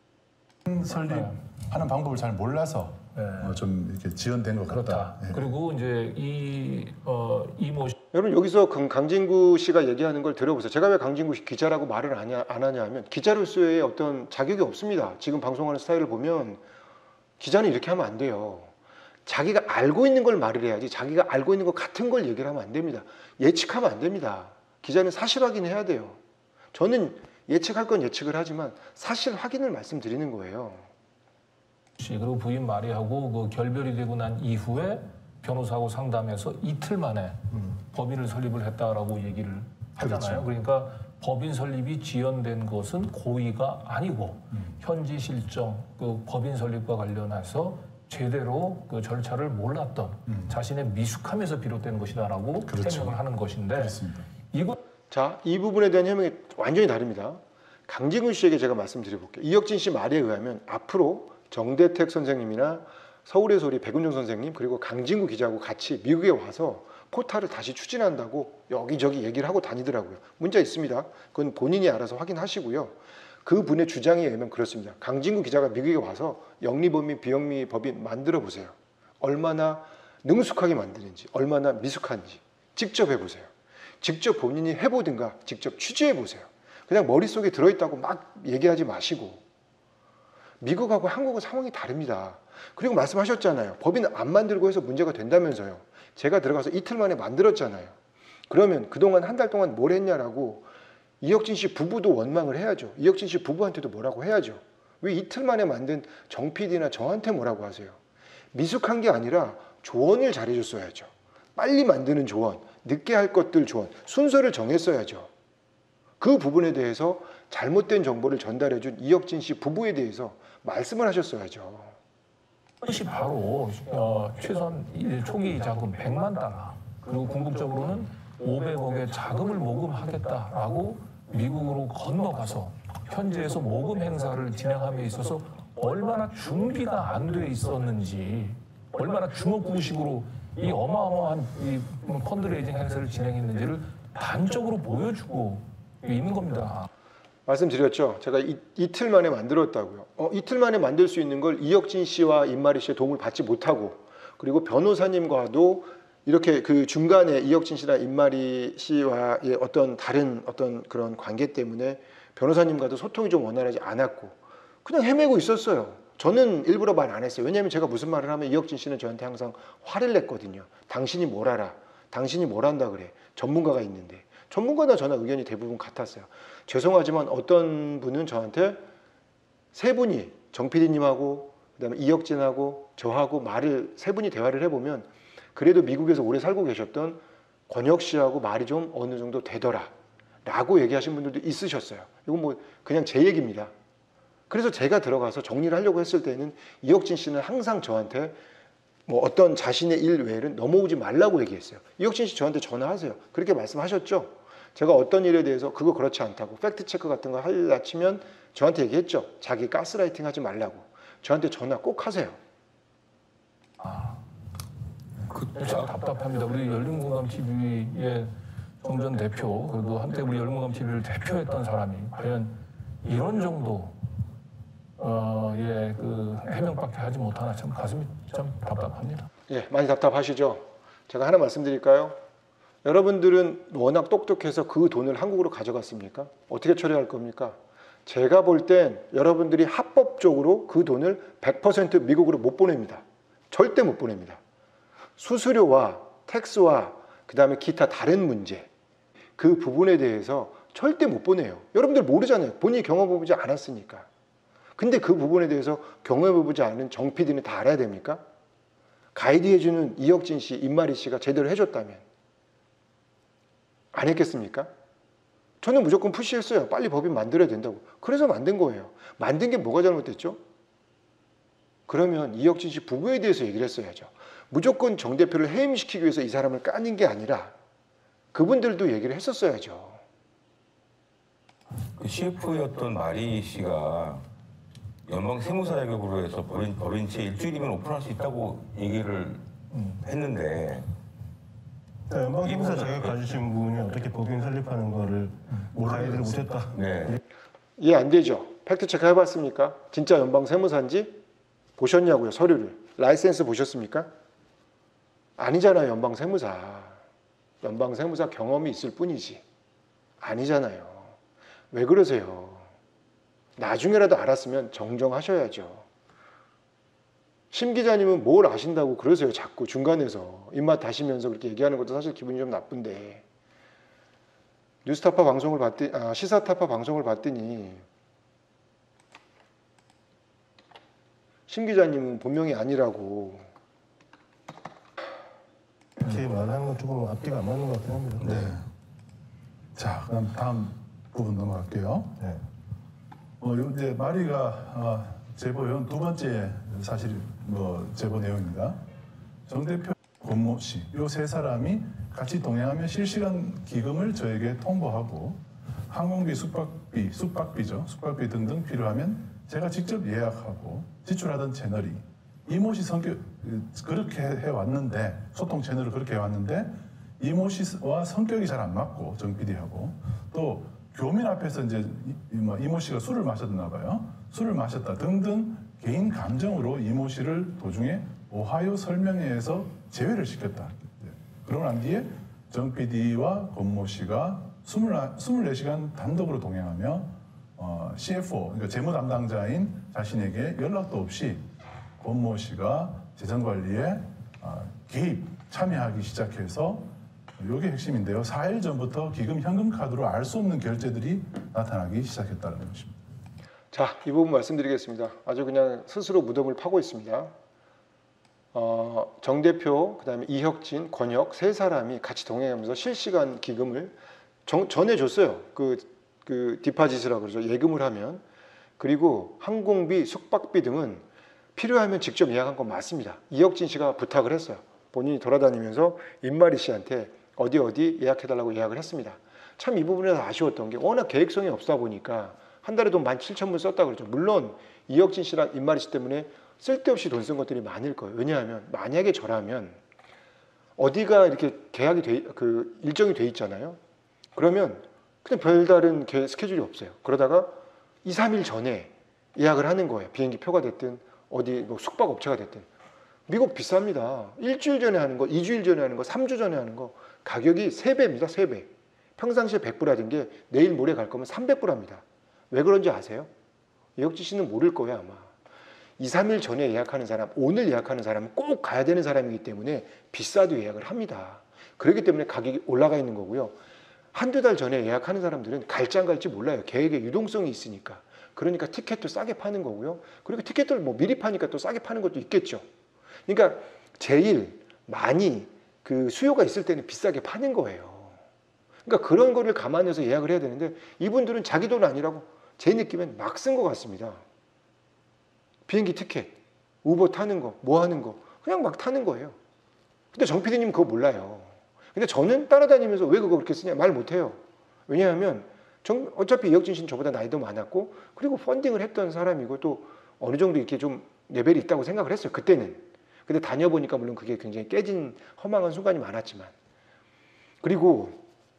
설립하는 방법을 잘 몰라서 네. 어, 좀 이렇게 지연된 것 그렇다. 같다. 네. 그리고 이제 이 어, 이모 씨 여러분 여기서 강- 강진구 씨가 얘기하는 걸 들어보세요. 제가 왜 강진구 씨 기자라고 말을 안 하냐, 안 하냐 하면 기자로서의 어떤 자격이 없습니다. 지금 방송하는 스타일을 보면 기자는 이렇게 하면 안 돼요. 자기가 알고 있는 걸 말을 해야지 자기가 알고 있는 것 같은 걸 얘기를 하면 안 됩니다. 예측하면 안 됩니다. 기자는 사실 확인해야 돼요. 저는 예측할 건 예측을 하지만 사실 확인을 말씀드리는 거예요. 그리고 부인 마리하고 그 결별이 되고 난 이후에 변호사하고 상담해서 이틀 만에 음. 법인을 설립을 했다라고 얘기를 하잖아요. 그렇죠. 그러니까 법인 설립이 지연된 것은 고의가 아니고 음. 현지 실정, 그 법인 설립과 관련해서 제대로 그 절차를 몰랐던 음. 자신의 미숙함에서 비롯된 것이다라고 그렇죠. 해명을 하는 것인데 그렇습니다. 이거 자, 이 부분에 대한 해명이 완전히 다릅니다. 강진구 씨에게 제가 말씀드려볼게요. 이혁진 씨 말에 의하면 앞으로 정대택 선생님이나 서울의 소리 백운종 선생님 그리고 강진구 기자하고 같이 미국에 와서 포탈을 다시 추진한다고 여기저기 얘기를 하고 다니더라고요. 문제 있습니다. 그건 본인이 알아서 확인하시고요. 그 분의 주장에 의하면 그렇습니다. 강진구 기자가 미국에 와서 영리법인, 비영리법인 만들어 보세요. 얼마나 능숙하게 만드는지, 얼마나 미숙한지 직접 해보세요. 직접 본인이 해보든가 직접 취재해보세요. 그냥 머릿속에 들어있다고 막 얘기하지 마시고 미국하고 한국은 상황이 다릅니다. 그리고 말씀하셨잖아요. 법인 안 만들고 해서 문제가 된다면서요. 제가 들어가서 이틀 만에 만들었잖아요. 그러면 그동안 한 달 동안 뭘 했냐라고 이혁진 씨 부부도 원망을 해야죠. 이혁진 씨 부부한테도 뭐라고 해야죠. 왜 이틀 만에 만든 정 피디나 저한테 뭐라고 하세요. 미숙한 게 아니라 조언을 잘해줬어야죠. 빨리 만드는 조언, 늦게 할 것들 조언, 순서를 정했어야죠. 그 부분에 대해서 잘못된 정보를 전달해준 이혁진 씨 부부에 대해서 말씀을 하셨어야죠. 이것이 바로 어, 최소한 초기 자금 백만 달러 그리고 궁극적으로는 오백억의 자금을 모금하겠다라고 미국으로 건너가서 현지에서 모금 행사를 진행함에 있어서 얼마나 준비가 안 돼 있었는지 얼마나 주먹구구식으로 이 어마어마한 이 펀드레이징 행사를 진행했는지를 단적으로 보여주고 있는 겁니다. 말씀드렸죠. 제가 이, 이틀 만에 만들었다고요. 어, 이틀 만에 만들 수 있는 걸 이혁진 씨와 임마리 씨의 도움을 받지 못하고 그리고 변호사님과도 이렇게 그 중간에 이혁진 씨나 임마리 씨와의 어떤 다른 어떤 그런 관계 때문에 변호사님과도 소통이 좀 원활하지 않았고 그냥 헤매고 있었어요. 저는 일부러 말 안 했어요. 왜냐하면 제가 무슨 말을 하면 이혁진 씨는 저한테 항상 화를 냈거든요. 당신이 뭘 알아? 당신이 뭘 한다 그래? 전문가가 있는데. 전문가나 저나 의견이 대부분 같았어요. 죄송하지만 어떤 분은 저한테 세 분이 정 피디님하고 그다음에 이혁진하고 저하고 말을 세 분이 대화를 해보면 그래도 미국에서 오래 살고 계셨던 권혁 씨하고 말이 좀 어느 정도 되더라 라고 얘기하신 분들도 있으셨어요. 이건 뭐 그냥 제 얘기입니다. 그래서 제가 들어가서 정리를 하려고 했을 때는 이혁진 씨는 항상 저한테 뭐 어떤 자신의 일 외에는 넘어오지 말라고 얘기했어요. 이혁진 씨 저한테 전화하세요. 그렇게 말씀하셨죠. 제가 어떤 일에 대해서 그거 그렇지 않다고 팩트체크 같은 거 하려 치면 저한테 얘기했죠. 자기 가스라이팅 하지 말라고. 저한테 전화 꼭 하세요. 아, 그 참 답답합니다. 우리 열린공감티비의 정전 대표 그리고 한때 우리 열린공감티비를 대표했던 사람이 과연 이런 정도 어, 예, 그 해명밖에 하지 못하나 참 가슴이 참 답답합니다. 예, 많이 답답하시죠? 제가 하나 말씀드릴까요? 여러분들은 워낙 똑똑해서 그 돈을 한국으로 가져갔습니까? 어떻게 처리할 겁니까? 제가 볼 땐 여러분들이 합법적으로 그 돈을 백 퍼센트 미국으로 못 보냅니다. 절대 못 보냅니다. 수수료와 텍스와 그 다음에 기타 다른 문제 그 부분에 대해서 절대 못 보내요. 여러분들 모르잖아요. 본인이 경험해보지 않았으니까. 근데 그 부분에 대해서 경험해보지 않은 정 피디는 다 알아야 됩니까? 가이드해주는 이혁진 씨, 임마리 씨가 제대로 해줬다면 안 했겠습니까? 저는 무조건 푸시했어요. 빨리 법인 만들어야 된다고. 그래서 만든 거예요. 만든 게 뭐가 잘못됐죠? 그러면 이혁진 씨 부부에 대해서 얘기를 했어야죠. 무조건 정 대표를 해임시키기 위해서 이 사람을 까는 게 아니라 그분들도 얘기를 했었어야죠. 그 씨에프였던 마리 씨가 연방 세무사 자격으로 해서 법인, 법인 채 일주일이면 오픈할 수 있다고 얘기를 음, 했는데 연방 세무사 자격 가지신 분이 어떻게 법인 설립하는 거를 가이드를 못했다. 네. 이해 안 되죠? 팩트체크 해봤습니까? 진짜 연방 세무사인지 보셨냐고요, 서류를. 라이센스 보셨습니까? 아니잖아요, 연방 세무사. 연방 세무사 경험이 있을 뿐이지. 아니잖아요. 왜 그러세요? 나중에라도 알았으면 정정하셔야죠. 심 기자님은 뭘 아신다고 그러세요, 자꾸 중간에서. 입맛 다시면서 그렇게 얘기하는 것도 사실 기분이 좀 나쁜데. 뉴스타파 방송을 봤더니 아, 시사타파 방송을 봤더니 심 기자님은 본명이 아니라고. 이렇게 말하는 건 조금 앞뒤가 안 맞는 것 같긴 합니다. 네. 자, 그럼 다음 부분 넘어갈게요. 네. 어, 요 이제 마리가 어, 제보해온 두 번째 사실 뭐 제보 내용입니다. 정 대표, 권모 씨, 요 세 사람이 같이 동행하며 실시간 기금을 저에게 통보하고 항공비, 숙박비, 숙박비죠, 숙박비 등등 필요하면 제가 직접 예약하고 지출하던 채널이 이모 씨 성격 그렇게 해왔는데 소통 채널을 그렇게 해왔는데 이모 씨와 성격이 잘 안 맞고 정 피디하고 또 교민 앞에서 이제 뭐 이모 씨가 술을 마셨나 봐요. 술을 마셨다 등등 개인 감정으로 이모 씨를 도중에 오하이오 설명회에서 제외를 시켰다. 그러고 난 뒤에 정 피디와 권모 씨가 이십사 시간 단독으로 동행하며 어, 씨에프오, 그러니까 재무 담당자인 자신에게 연락도 없이 권모 씨가 재정 관리에 어, 개입, 참여하기 시작해서 이게 핵심인데요. 사 일 전부터 기금 현금 카드로 알 수 없는 결제들이 나타나기 시작했다는 것입니다. 자, 이 부분 말씀드리겠습니다. 아주 그냥 스스로 무덤을 파고 있습니다. 어, 정 대표, 그다음에 이혁진, 권혁 세 사람이 같이 동행하면서 실시간 기금을 정, 전해줬어요. 그, 그 디파짓이라고 그러죠. 예금을 하면. 그리고 항공비, 숙박비 등은 필요하면 직접 예약한 건 맞습니다. 이혁진 씨가 부탁을 했어요. 본인이 돌아다니면서 임마리 씨한테 어디 어디 예약해달라고 예약을 했습니다. 참 이 부분에서 아쉬웠던 게 워낙 계획성이 없다 보니까 한 달에 돈 만 칠천 불 썼다 그러죠. 물론 이혁진 씨랑 임마리 씨 때문에 쓸데없이 돈 쓴 것들이 많을 거예요. 왜냐하면 만약에 저라면 어디가 이렇게 계약이 돼, 그 일정이 돼 있잖아요. 그러면 그냥 별다른 계, 스케줄이 없어요. 그러다가 이, 삼 일 전에 예약을 하는 거예요. 비행기 표가 됐든 어디 뭐 숙박업체가 됐든. 미국 비쌉니다. 일주일 전에 하는 거, 이주일 전에 하는 거, 삼 주 전에 하는 거 가격이 세 배입니다. 세 배. 평상시에 백 불 하던 게 내일 모레 갈 거면 삼백 불 합니다. 왜 그런지 아세요? 이혁진 씨는 모를 거예요 아마. 이, 삼 일 전에 예약하는 사람, 오늘 예약하는 사람은 꼭 가야 되는 사람이기 때문에 비싸도 예약을 합니다. 그렇기 때문에 가격이 올라가 있는 거고요. 한두 달 전에 예약하는 사람들은 갈지 안 갈지 몰라요. 계획에 유동성이 있으니까. 그러니까 티켓도 싸게 파는 거고요. 그리고 티켓을 뭐 미리 파니까 또 싸게 파는 것도 있겠죠. 그러니까 제일 많이 그 수요가 있을 때는 비싸게 파는 거예요. 그러니까 그런 거를 감안해서 예약을 해야 되는데 이분들은 자기 돈 아니라고 제 느낌엔 막 쓴 것 같습니다. 비행기 티켓, 우버 타는 거, 뭐 하는 거 그냥 막 타는 거예요. 근데 정 피디님은 그거 몰라요. 근데 저는 따라다니면서 왜 그거 그렇게 쓰냐 말 못해요. 왜냐하면 정, 어차피 이혁진 씨는 저보다 나이도 많았고 그리고 펀딩을 했던 사람이고 또 어느 정도 이렇게 좀 레벨이 있다고 생각을 했어요. 그때는. 근데 다녀보니까 물론 그게 굉장히 깨진 허망한 순간이 많았지만 그리고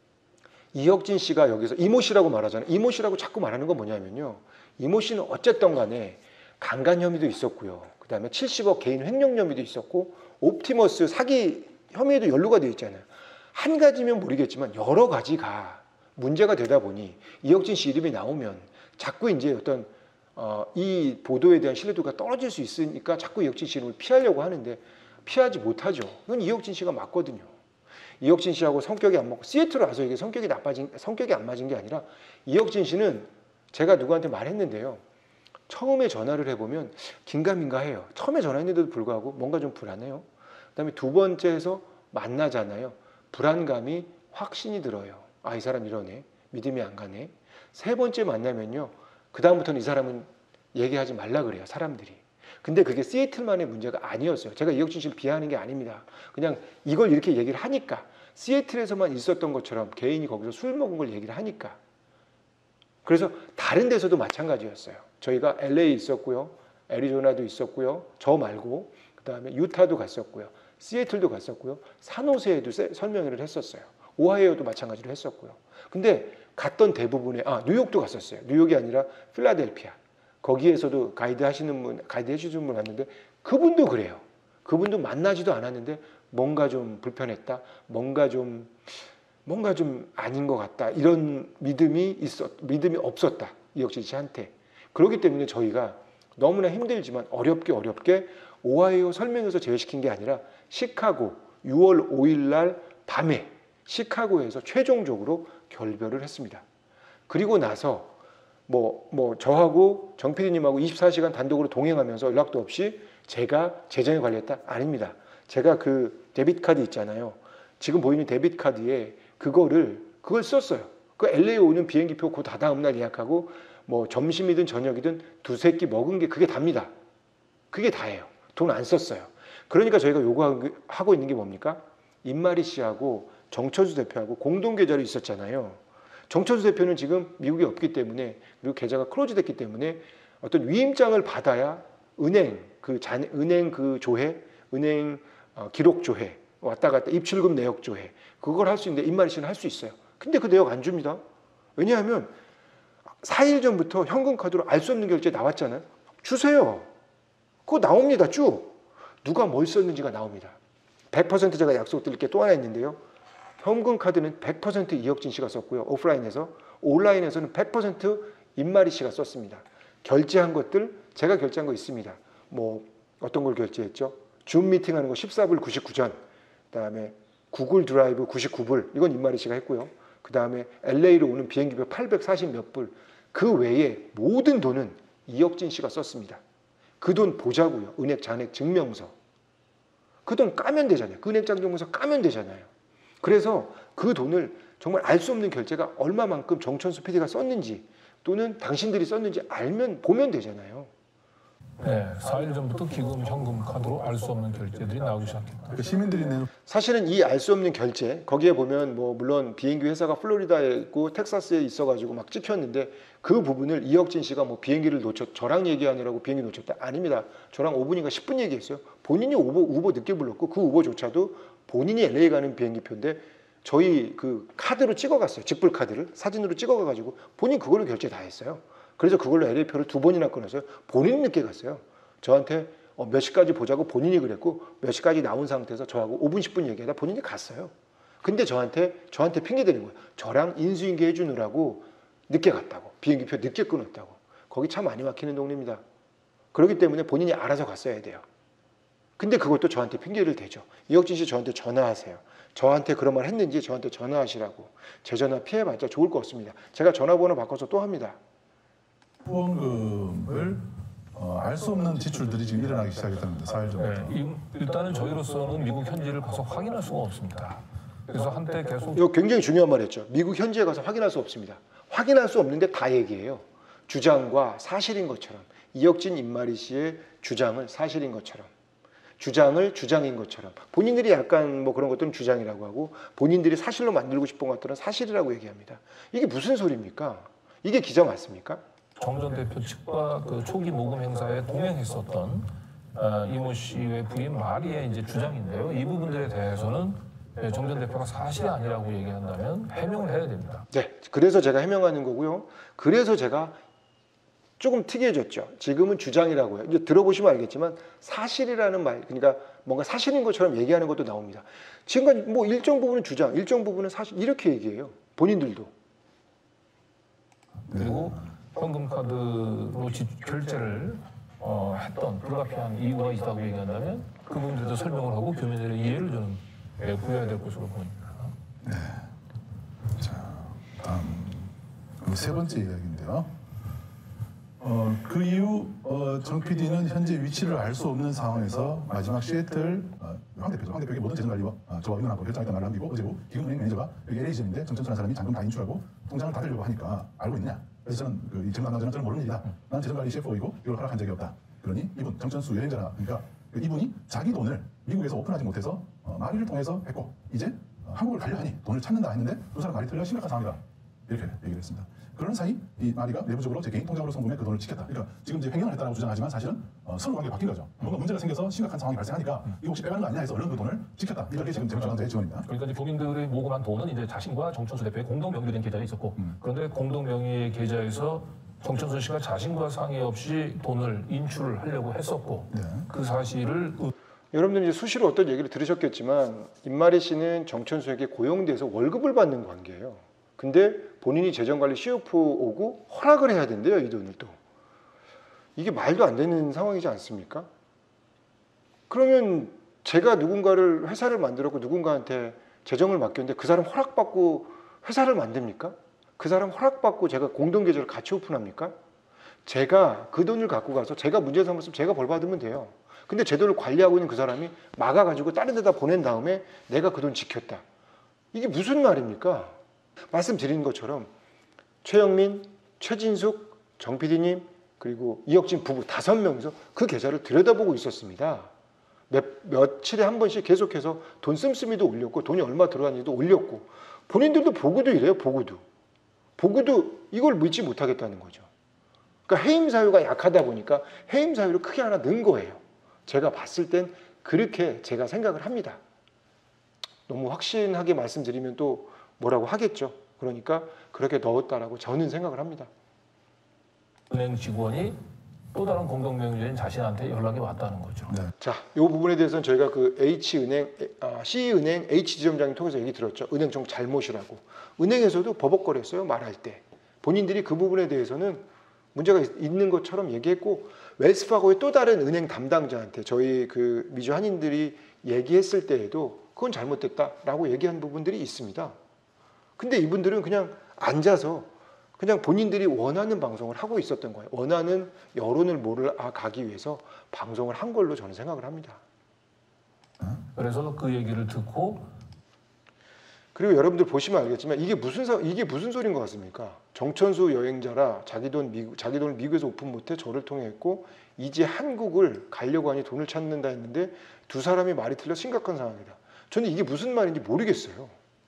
이혁진 씨가 여기서 이모 씨라고 말하잖아요. 이모 씨라고 자꾸 말하는 건 뭐냐면요. 이모 씨는 어쨌든 간에 강간 혐의도 있었고요. 그 다음에 칠십억 개인 횡령 혐의도 있었고 옵티머스 사기 혐의에도 연루가 되어 있잖아요. 한 가지면 모르겠지만 여러 가지가 문제가 되다 보니 이혁진 씨 이름이 나오면 자꾸 이제 어떤 어, 이 보도에 대한 신뢰도가 떨어질 수 있으니까 자꾸 이혁진 씨 이름을 피하려고 하는데 피하지 못하죠. 이건 이혁진 씨가 맞거든요. 이혁진 씨하고 성격이 안 맞고 시애틀 와서 이게 성격이 나빠진 성격이 안 맞은 게 아니라 이혁진 씨는 제가 누구한테 말했는데요. 처음에 전화를 해보면 긴가민가해요. 처음에 전화했는데도 불구하고 뭔가 좀 불안해요. 그다음에 두 번째에서 만나잖아요. 불안감이 확신이 들어요. 아, 이 사람 이러네. 믿음이 안 가네. 세 번째 만나면요. 그 다음부터는 이 사람은 얘기하지 말라 그래요. 사람들이. 근데 그게 시애틀만의 문제가 아니었어요. 제가 이혁진 씨를 비하하는 게 아닙니다. 그냥 이걸 이렇게 얘기를 하니까 시애틀에서만 있었던 것처럼 개인이 거기서 술 먹은 걸 얘기를 하니까 그래서 다른 데서도 마찬가지였어요. 저희가 엘에이에 있었고요. 애리조나도 있었고요. 저 말고 그 다음에 유타도 갔었고요. 시애틀도 갔었고요. 산호세에도 설명회를 했었어요. 오하이오도 마찬가지로 했었고요. 근데 갔던 대부분의 아 뉴욕도 갔었어요. 뉴욕이 아니라 필라델피아. 거기에서도 가이드 하시는 분, 가이드 해주시는 분 왔는데 그분도 그래요. 그분도 만나지도 않았는데 뭔가 좀 불편했다. 뭔가 좀 뭔가 좀 아닌 것 같다. 이런 믿음이 있었, 믿음이 없었다. 이혁진 씨한테. 그렇기 때문에 저희가 너무나 힘들지만 어렵게 어렵게 오하이오 설명회에서 제외시킨 게 아니라 시카고 유월 오일 날 밤에 시카고에서 최종적으로 결별을 했습니다. 그리고 나서 뭐, 뭐 저하고 정 피디님하고 이십사 시간 단독으로 동행하면서 연락도 없이 제가 재정에 관리했다? 아닙니다. 제가 그 데비트 카드 있잖아요. 지금 보이는 데비트 카드에 그거를 그걸 썼어요. 그 엘에이 오는 비행기표 그 다다음 날 예약하고 뭐 점심이든 저녁이든 두세 끼 먹은 게 그게 답니다. 그게 다예요. 돈 안 썼어요. 그러니까 저희가 요구하고 있는 게 뭡니까? 임마리 씨하고 정천수 대표하고 공동 계좌로 있었잖아요. 정천수 대표는 지금 미국에 없기 때문에 미국 계좌가 클로즈 됐기 때문에 어떤 위임장을 받아야 은행 그 잔, 은행 그 조회, 은행 어, 기록 조회, 왔다 갔다 입출금 내역 조회 그걸 할 수 있는데 임마리 씨는 할 수 있어요. 근데 그 내역 안 줍니다. 왜냐하면 사 일 전부터 현금 카드로 알 수 없는 결제 나왔잖아요. 주세요. 그거 나옵니다. 쭉. 누가 뭘 썼는지가 나옵니다. 백 퍼센트 제가 약속드릴 게 또 하나 있는데요. 현금 카드는 백 퍼센트 이혁진 씨가 썼고요. 오프라인에서. 온라인에서는 백 퍼센트 임마리 씨가 썼습니다. 결제한 것들 제가 결제한 거 있습니다. 뭐 어떤 걸 결제했죠? 줌 미팅하는 거 십사 불 구십구 전. 그다음에 구글 드라이브 구십구 불. 이건 임마리 씨가 했고요. 그다음에 엘에이로 오는 비행기표 팔백사십 몇 불. 그 외에 모든 돈은 이혁진 씨가 썼습니다. 그 돈 보자고요. 은행 잔액 증명서. 그 돈 까면 되잖아요. 그 은행 잔액 증명서 까면 되잖아요. 그래서 그 돈을 정말 알 수 없는 결제가 얼마만큼 정천수 피디가 썼는지 또는 당신들이 썼는지 알면 보면 되잖아요. 네, 사 일 전부터 기금, 현금 카드로 알 수 없는 결제들이 나오기 시작했다. 그 시민들이 내는 사실은 이 알 수 없는 결제 거기에 보면 뭐 물론 비행기 회사가 플로리다에 있고 텍사스에 있어가지고 막 찍혔는데 그 부분을 이혁진 씨가 뭐 비행기를 놓쳤 저랑 얘기하느라고 비행기 놓쳤다 아닙니다. 저랑 오 분인가 십 분 얘기했어요. 본인이 우버, 우버 늦게 불렀고 그 우버조차도 본인이 엘에이 가는 비행기표인데 저희 그 카드로 찍어갔어요. 직불 카드를 사진으로 찍어가가지고 본인 그걸로 결제 다 했어요. 그래서 그걸로 엘에이 표를 두 번이나 끊었어요. 본인이 늦게 갔어요. 저한테 어, 몇 시까지 보자고 본인이 그랬고 몇 시까지 나온 상태에서 저하고 오 분 십 분 얘기하다 본인이 갔어요. 근데 저한테 저한테 핑계 대는 거예요. 저랑 인수인계 해주느라고 늦게 갔다고. 비행기표 늦게 끊었다고. 거기 차 많이 막히는 동네입니다. 그렇기 때문에 본인이 알아서 갔어야 돼요. 근데 그것도 저한테 핑계를 대죠. 이혁진 씨 저한테 전화하세요. 저한테 그런 말 했는지 저한테 전화하시라고. 제 전화 피해봤자 좋을 거 없습니다. 제가 전화번호 바꿔서 또 합니다. 후원금을 어, 알 수 없는 지출들이 지금 일어나기 시작했답니다. 사 일 전부터. 네, 이- 일단은 저희로서는 미국 현지를 가서 확인할 수가 없습니다. 그래서 한때 계속 이거 굉장히 중요한 말이었죠. 미국 현지에 가서 확인할 수 없습니다. 확인할 수 없는데 다 얘기해요. 주장과 사실인 것처럼. 이혁진 임마리 씨의 주장을 사실인 것처럼. 주장을 주장인 것처럼. 본인들이 약간 뭐 그런 것들은 주장이라고 하고 본인들이 사실로 만들고 싶은 것들은 사실이라고 얘기합니다. 이게 무슨 소리입니까? 이게 기자 맞습니까? 정 전 대표 측과 그 초기 모금 행사에 동행했었던 어, 이모 씨의 부인 마리의 이제 주장인데요. 이 부분들에 대해서는 정 전 대표가 사실이 아니라고 얘기한다면 해명을 해야 됩니다. 네, 그래서 제가 해명하는 거고요. 그래서 제가 조금 특이해졌죠. 지금은 주장이라고 해요. 이제 들어보시면 알겠지만 사실이라는 말, 그러니까 뭔가 사실인 것처럼 얘기하는 것도 나옵니다. 지금까지 뭐 일정 부분은 주장, 일정 부분은 사실 이렇게 얘기해요. 본인들도. 그리고 현금 카드로 지- 결제를 어, 했던 불가피한 이유가 있다고 얘기한다면 그 부분들도 설명을 하고 교민들의 이해를 저는 예, 구해야 될 것으로 보입니다. 자, 다음 그럼 세 번째 이야기인데요. 어, 그 이후 어, 정 피디는 현재 위치를 알 수 없는 상황에서 마지막 시애틀 어, 황 대표죠. 황 대표에게 모든 재정관리와 어, 저와 의논하고 결정했던 말을 남기고 어제고 기금은행 매니저가 여기 엘에이지엠인데 정천수라는 사람이 잔금 다 인출하고 통장을 다 들려고 하니까 알고 있냐? 그래서 저는 그, 이 재정 담당자는 저는 모르는 일이다. 나는 재정관리 씨에프오이고 이걸 허락한 적이 없다. 그러니 이분 정천수 여행자라 그러니까 그 이분이 자기 돈을 미국에서 오픈하지 못해서 어, 마리를 통해서 했고 이제 어, 한국을 가려 하니 돈을 찾는다 했는데 두 사람 말이 틀려 심각한 상황이다. 이렇게 얘기를 했습니다. 그런 사이 이 마리가 내부적으로 제 개인 통장으로 송금해 그 돈을 지켰다. 그러니까 지금 이제 횡령을 했다고 주장하지만 사실은 어, 서로 관계가 바뀐 거죠. 뭔가 문제가 생겨서 심각한 상황이 발생하니까 이거 혹시 빼가는 거 아니냐 해서 얼른 그 돈을 지켰다. 이렇게 지금 재무장관자의 증언입니다. 그러니까 이제 국민들이 모금한 돈은 이제 자신과 정천수 대표의 공동 명의로 된 계좌에 있었고 음. 그런데 공동 명의의 계좌에서 정천수 씨가 자신과 상의 없이 돈을 인출을 하려고 했었고 네. 그 사실을 여러분들 이제 수시로 어떤 얘기를 들으셨겠지만 임마리 씨는 정천수에게 고용돼서 월급을 받는 관계예요. 근데 본인이 재정관리 씨에프오고 허락을 해야 된대요. 이 돈을 또. 이게 말도 안 되는 상황이지 않습니까? 그러면 제가 누군가를 회사를 만들었고 누군가한테 재정을 맡겼는데 그 사람 허락받고 회사를 만듭니까? 그 사람 허락받고 제가 공동계좌를 같이 오픈합니까? 제가 그 돈을 갖고 가서 제가 문제 삼았으면 제가 벌 받으면 돼요. 근데 제 돈을 관리하고 있는 그 사람이 막아가지고 다른 데다 보낸 다음에 내가 그 돈 지켰다. 이게 무슨 말입니까? 말씀드린 것처럼 최영민, 최진숙, 정 피디님 그리고 이혁진 부부 다섯 명이서 그 계좌를 들여다보고 있었습니다. 몇, 며칠에 한 번씩 계속해서 돈 씀씀이도 올렸고 돈이 얼마 들어갔는지도 올렸고 본인들도 보고도 이래요. 보고도. 보고도 이걸 믿지 못하겠다는 거죠. 그러니까 해임 사유가 약하다 보니까 해임 사유를 크게 하나 넣은 거예요. 제가 봤을 땐 그렇게 제가 생각을 합니다. 너무 확신하게 말씀드리면 또 뭐라고 하겠죠. 그러니까 그렇게 넣었다라고 저는 생각을 합니다. 은행 직원이 또 다른 공동명의자인 자신한테 연락이 왔다는 거죠. 네. 자, 이 부분에 대해서는 저희가 그 H은행, 아, C은행 H지점장님 통해서 얘기 들었죠. 은행 정 잘못이라고. 은행에서도 버벅거렸어요. 말할 때. 본인들이 그 부분에 대해서는 문제가 있는 것처럼 얘기했고 웰스파고의 또 다른 은행 담당자한테 저희 그 미주 한인들이 얘기했을 때에도 그건 잘못됐다라고 얘기한 부분들이 있습니다. 근데 이분들은 그냥 앉아서 그냥 본인들이 원하는 방송을 하고 있었던 거예요. 원하는 여론을 몰아가기 위해서 방송을 한 걸로 저는 생각을 합니다. 그래서 그 얘기를 듣고 그리고 여러분들 보시면 알겠지만 이게 무슨 사, 이게 무슨 소리인 것 같습니까? 정천수 여행자라 자기 돈 미국, 자기 돈을 미국에서 오픈 못해 저를 통해 했고 이제 한국을 가려고 하니 돈을 찾는다 했는데 두 사람이 말이 틀려 심각한 상황이다. 저는 이게 무슨 말인지 모르겠어요.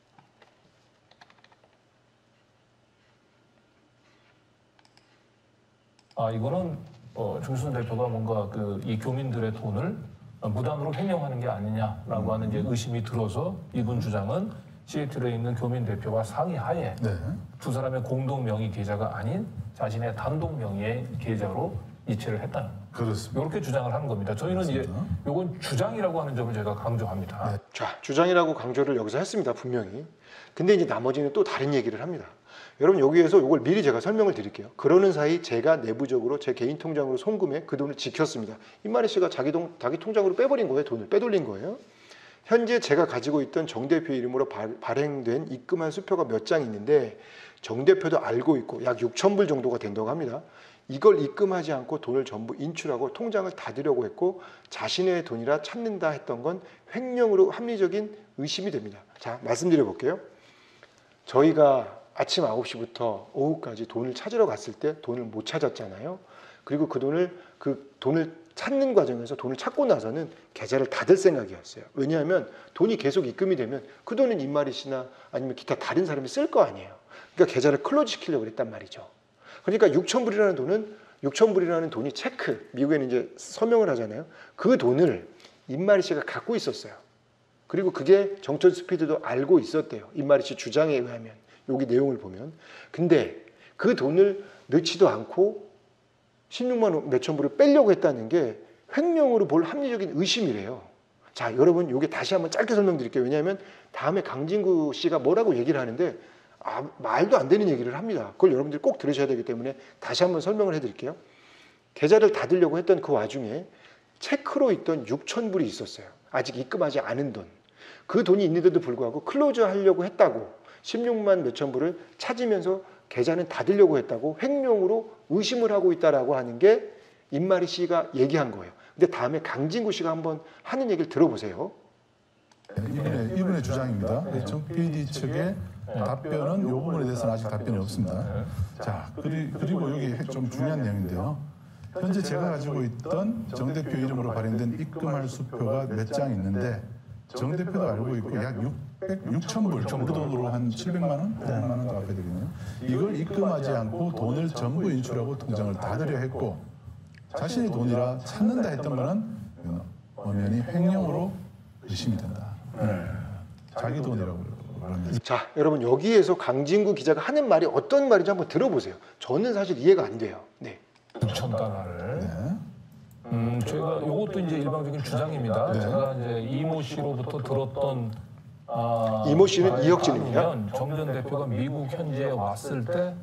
아 이거는 어, 정순 대표가 뭔가 그 이 교민들의 돈을 무단으로 횡령하는 게 아니냐라고 하는 이제 의심이 들어서 이분 주장은 시애틀에 있는 교민 대표와 상의하에 네. 두 사람의 공동 명의 계좌가 아닌 자신의 단독 명의의 계좌로 이체를 했다는 거예요. 그렇습니다. 이렇게 주장을 하는 겁니다. 저희는 그렇습니다. 이제 이건 주장이라고 하는 점을 제가 강조합니다. 네. 자, 주장이라고 강조를 여기서 했습니다. 분명히. 근데 이제 나머지는 또 다른 얘기를 합니다. 여러분 여기에서 이걸 미리 제가 설명을 드릴게요. 그러는 사이 제가 내부적으로 제 개인 통장으로 송금해 그 돈을 지켰습니다. 임마리 씨가 자기, 동, 자기 통장으로 빼버린 거예요. 돈을 빼돌린 거예요. 현재 제가 가지고 있던 정 대표 이름으로 발, 발행된 입금한 수표가 몇 장 있는데 정 대표도 알고 있고 약 육천 불 정도가 된다고 합니다. 이걸 입금하지 않고 돈을 전부 인출하고 통장을 닫으려고 했고 자신의 돈이라 찾는다 했던 건 횡령으로 합리적인 의심이 됩니다. 자, 말씀드려 볼게요. 저희가 아침 아홉 시부터 오후까지 돈을 찾으러 갔을 때 돈을 못 찾았잖아요. 그리고 그 돈을 그 돈을 찾는 과정에서 돈을 찾고 나서는 계좌를 닫을 생각이었어요. 왜냐하면 돈이 계속 입금이 되면 그 돈은 임마리 씨나 아니면 기타 다른 사람이 쓸 거 아니에요. 그러니까 계좌를 클로즈 시키려고 그랬단 말이죠. 그러니까 육천 불이라는 돈은 육천 불이라는 돈이 체크, 미국에는 이제 서명을 하잖아요. 그 돈을 임마리 씨가 갖고 있었어요. 그리고 그게 정천 스피드도 알고 있었대요. 임마리 씨 주장에 의하면. 여기 내용을 보면. 근데 그 돈을 넣지도 않고 십육만 원 몇천 불을 빼려고 했다는 게 횡령으로 볼 합리적인 의심이래요. 자, 여러분 이게 다시 한번 짧게 설명드릴게요. 왜냐하면 다음에 강진구 씨가 뭐라고 얘기를 하는데 아, 말도 안 되는 얘기를 합니다. 그걸 여러분들이 꼭 들으셔야 되기 때문에 다시 한번 설명을 해드릴게요. 계좌를 닫으려고 했던 그 와중에 체크로 있던 육천 불이 있었어요. 아직 입금하지 않은 돈. 그 돈이 있는데도 불구하고 클로즈 하려고 했다고 십육만 몇천 불을 찾으면서 계좌는 닫으려고 했다고 횡령으로 의심을 하고 있다라고 하는 게 임마리 씨가 얘기한 거예요. 근데 다음에 강진구 씨가 한번 하는 얘기를 들어보세요. 이분의, 이분의 주장입니다. 정 피디 측의 답변은 이 부분에 대해서는 아직 답변이 없습니다. 자, 그리, 그리고 여기 좀 중요한 내용인데요. 현재 제가 가지고 있던 정 대표 이름으로 발행된 입금할 수표가 몇 장 있는데 정 대표도 알고 있고 약 육천 불, 그 돈으로 한 칠백만 원? 팔백만 원 더 갚아야 되겠네요. 이걸 입금하지 않고 돈을 전부 인출하고 통장을 닫으려 했고 자신의 돈이라 찾는다 했던 거는 엄연히 횡령으로 의심이 된다. 네. 자기 돈이라고 그러는데. 자, 여러분 여기에서 강진구 기자가 하는 말이 어떤 말인지 한번 들어보세요. 저는 사실 이해가 안 돼요. 네. 육천 달러를. 네. 음, 저희가 이것도 이제 일방적인 주장입니다. 네. 제가 이제 이모 씨로부터 들었던 아, 이모 씨는 아, 이혁진입니다. 아니면 정 전 대표가 미국 현지에 왔을 때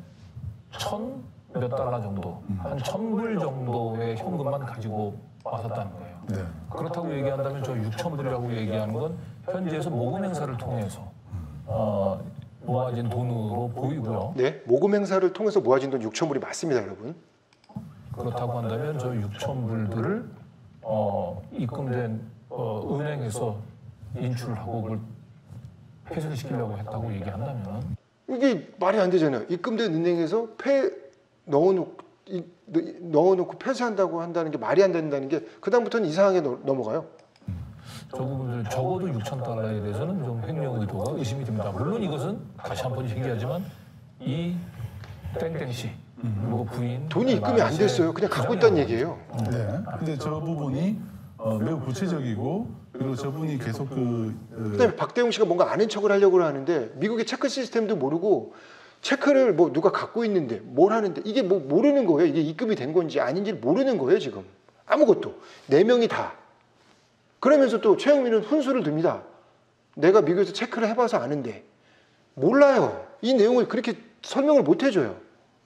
천 몇 달러 정도, 한 천 불 정도의 현금만 가지고 왔었다는 거예요. 네. 그렇다고 얘기한다면 저 육천 불이라고 얘기하는 건 현지에서 모금 행사를 통해서 어, 모아진 돈으로 보이고요. 네, 모금 행사를 통해서 모아진 돈 육천 불이 맞습니다, 여러분. 그렇다고 한다면 저 육천 불들을 어, 입금된 어, 은행에서 인출을 하고 그걸 폐쇄시키려고 했다고 얘기한다면 이게 말이 안 되잖아요. 입금된 은행에서 폐 넣어놓고 이, 넣어놓고 폐쇄한다고 한다는 게 말이 안 된다는 게 그다음부터는 이상하게 넘- 넘어가요. 저 부분들 적어도 육천 달러에 대해서는 좀 횡령 의도가 의심이 됩니다. 물론 이것은 다시 한 번 얘기하지만 이 땡땡씨 그리고 부인 돈이 입금이 안 됐어요. 그냥 갖고 있다는 얘기예요. 네. 근데 저 부분이 어, 매우 구체적이고 그리고 저분이 계속 그 어, 그다음에 박대웅 씨가 뭔가 아는 척을 하려고 하는데 미국의 체크 시스템도 모르고 체크를 뭐 누가 갖고 있는데 뭘 하는데 이게 뭐 모르는 거예요. 이게 입금이 된 건지 아닌지 모르는 거예요. 지금 아무것도 네 명이 다 그러면서 또 최영민은 훈수를 듭니다. 내가 미국에서 체크를 해봐서 아는데 몰라요. 이 내용을 그렇게 설명을 못 해줘요.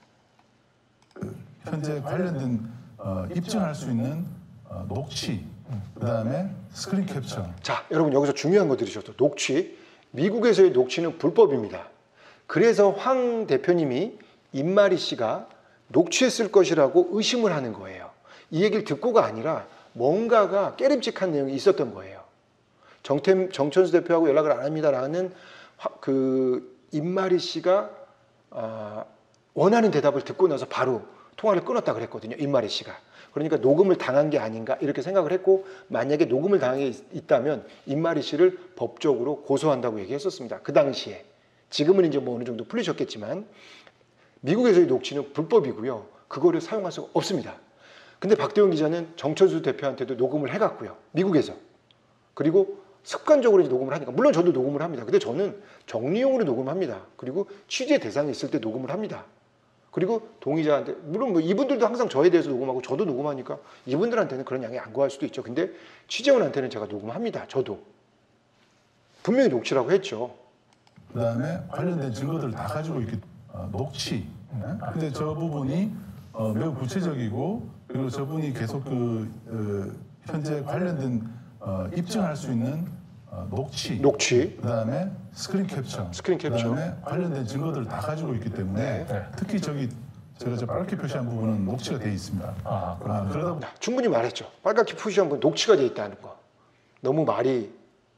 현재 관련된 어, 입증할 수 있는 어, 녹취, 그다음에 스크린 캡처. 자, 여러분 여기서 중요한 거 들으셨죠? 녹취. 미국에서의 녹취는 불법입니다. 그래서 황 대표님이 임마리 씨가 녹취했을 것이라고 의심을 하는 거예요. 이 얘기를 듣고가 아니라 뭔가가 깨름직한 내용이 있었던 거예요. 정템, 정천수 대표하고 연락을 안 합니다라는 화, 그 임마리 씨가 어, 원하는 대답을 듣고 나서 바로 통화를 끊었다 그랬거든요. 임마리 씨가. 그러니까 녹음을 당한 게 아닌가 이렇게 생각을 했고 만약에 녹음을 당한 게 있다면 임마리 씨를 법적으로 고소한다고 얘기했었습니다. 그 당시에. 지금은 이제 뭐 어느 정도 풀리셨겠지만 미국에서의 녹취는 불법이고요. 그거를 사용할 수가 없습니다. 근데 박대웅 기자는 정천수 대표한테도 녹음을 해갔고요. 미국에서. 그리고 습관적으로 이제 녹음을 하니까 물론 저도 녹음을 합니다. 근데 저는 정리용으로 녹음합니다. 그리고 취재 대상이 있을 때 녹음을 합니다. 그리고 동의자한테 물론 뭐 이분들도 항상 저에 대해서 녹음하고 저도 녹음하니까 이분들한테는 그런 양해 안 구할 수도 있죠. 근데 취재원한테는 제가 녹음합니다. 저도 분명히 녹취라고 했죠. 그다음에 관련된 증거들을 다 가지고 있기 어, 녹취. 네? 근데 저 부분이 어, 매우 구체적이고 그리고 저분이 계속 그 어, 현재 관련된 어, 입증할 수 있는 어, 녹취. 녹취. 그다음에 스크린 캡처. 스크린 캡처. 그다음에 관련된 증거들을 다 가지고 있기 때문에 네. 특히 저기 제가 저 빨갛게 표시한 부분은 녹취가 돼 있습니다. 아, 아, 그러다 보니 충분히 말했죠. 빨갛게 표시한 건 녹취가 돼 있다는 거. 너무 말이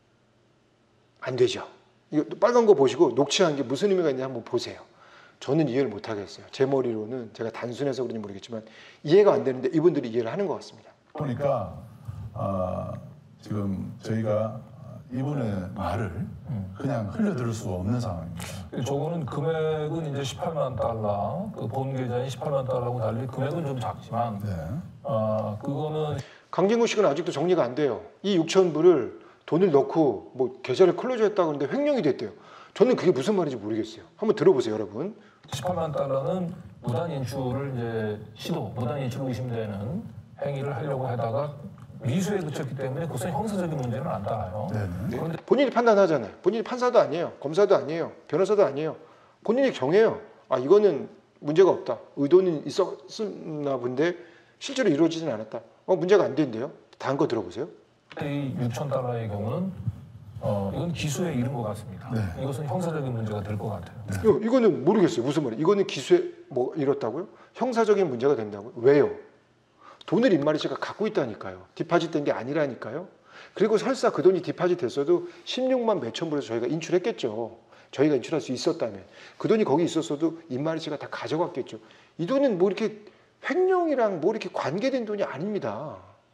안 되죠. 이거 빨간 거 보시고 녹취한 게 무슨 의미가 있는지 한번 보세요. 저는 이해를 못 하겠어요. 제 머리로는 제가 단순해서 그런지 모르겠지만 이해가 안 되는데 이분들이 이해를 하는 것 같습니다. 보니까 어, 지금 저희가 이분의 말을 그냥 흘려들을 수가 없는 상황입니다. 저거는 금액은 이제 십팔만 달러, 그 본 계좌인 십팔만 달러하고 달리 금액은 좀 작지만, 네. 아 그거는 강진구 씨는 아직도 정리가 안 돼요. 이 육천 불을 돈을 넣고 뭐 계좌를 클로즈했다고 하는데 횡령이 됐대요. 저는 그게 무슨 말인지 모르겠어요. 한번 들어보세요, 여러분. 십팔만 달러는 무단 인출을 이제 시도, 무단 인출 의심되는 행위를 하려고 하다가 미수에 그쳤기 때문에 그것은 형사적인 문제는 안 따라요. 네. 그런데 본인이 판단하잖아요. 본인이 판사도 아니에요. 검사도 아니에요. 변호사도 아니에요. 본인이 정해요. 아, 이거는 문제가 없다. 의도는 있었나 본데 실제로 이루어지진 않았다. 어, 문제가 안 된대요. 다음 거 들어보세요. 이 육천 달러의 경우는 어, 이건 기수에 이른 것 같습니다. 네. 이것은 형사적인 문제가 될 것 같아요. 이거, 이거는 모르겠어요. 무슨 말이에요? 이거는 기수에 뭐 이렇다고요? 형사적인 문제가 된다고요? 왜요? 돈을 임마리 씨가 갖고 있다니까요. 디파짓 된 게 아니라니까요. 그리고 설사 그 돈이 디파짓 됐어도 십육만 몇천 불에서 저희가 인출했겠죠. 저희가 인출할 수 있었다면. 그 돈이 거기 있었어도 임마리 씨가 다 가져갔겠죠. 이 돈은 뭐 이렇게 횡령이랑 뭐 이렇게 관계된 돈이 아닙니다.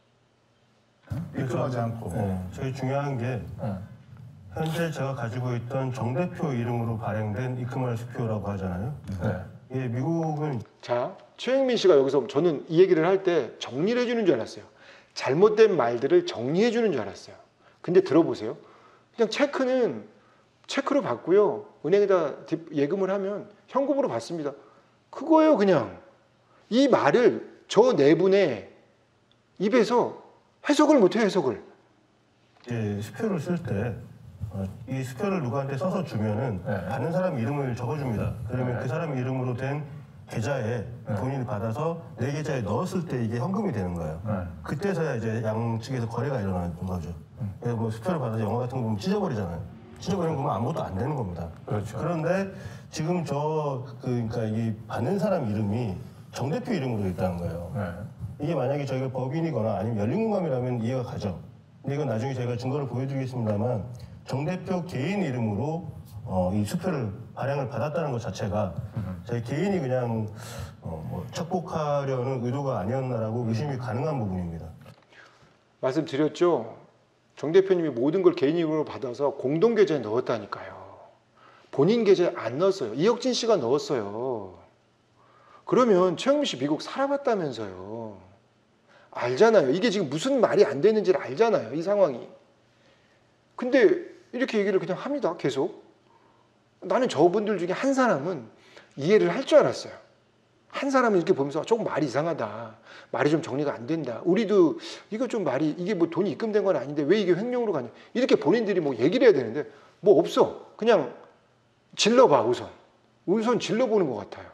입증하지 않고 네, 저희 중요한 게 네. 현재 제가 가지고 있던 정 대표 이름으로 발행된 이크말 수표라고 하잖아요. 네. 예, 미국은 자, 최영민 씨가 여기서 저는 이 얘기를 할 때 정리를 해주는 줄 알았어요. 잘못된 말들을 정리해 주는 줄 알았어요. 근데 들어보세요. 그냥 체크는 체크로 받고요. 은행에다 예금을 하면 현금으로 받습니다. 그거예요, 그냥. 이 말을 저 네 분의 입에서 해석을 못해요, 해석을. 이제 수표를 쓸 때 이 수표를 누구한테 써서 주면은 네. 받는 사람 이름을 적어줍니다. 그러면 그 사람 이름으로 된 계좌에 본인이 받아서 내 계좌에 넣었을 때 이게 현금이 되는 거예요. 네. 그때서야 이제 양측에서 거래가 일어나는 거죠. 그래서 뭐 수표를 받아서 영화 같은 거 보면 찢어버리잖아요. 찢어버리는 거면 아무것도 안 되는 겁니다. 그렇죠. 그런데 지금 저 그, 그러니까 이 받는 사람 이름이 정 대표 이름으로 있다는 거예요. 네. 이게 만약에 저희가 법인이거나 아니면 열린공감이라면 이해가 가죠. 근데 이건 나중에 저희가 증거를 보여드리겠습니다만 정 대표 개인 이름으로 어, 이 수표를 발행을 받았다는 것 자체가 저희 개인이 그냥 어, 뭐 착복하려는 의도가 아니었나라고 의심이 가능한 부분입니다. 말씀드렸죠. 정 대표님이 모든 걸 개인 이름으로 받아서 공동 계좌에 넣었다니까요. 본인 계좌에 안 넣었어요. 이혁진 씨가 넣었어요. 그러면 최영민 씨 미국 살아봤다면서요. 알잖아요. 이게 지금 무슨 말이 안 되는지를 알잖아요. 이 상황이. 근데 이렇게 얘기를 그냥 합니다. 계속. 나는 저분들 중에 한 사람은 이해를 할 줄 알았어요. 한 사람은 이렇게 보면서 조금 말이 이상하다. 말이 좀 정리가 안 된다. 우리도 이거 좀 말이 이게 뭐 돈이 입금된 건 아닌데 왜 이게 횡령으로 가냐. 이렇게 본인들이 뭐 얘기를 해야 되는데 뭐 없어. 그냥 질러봐 우선. 우선 질러보는 것 같아요.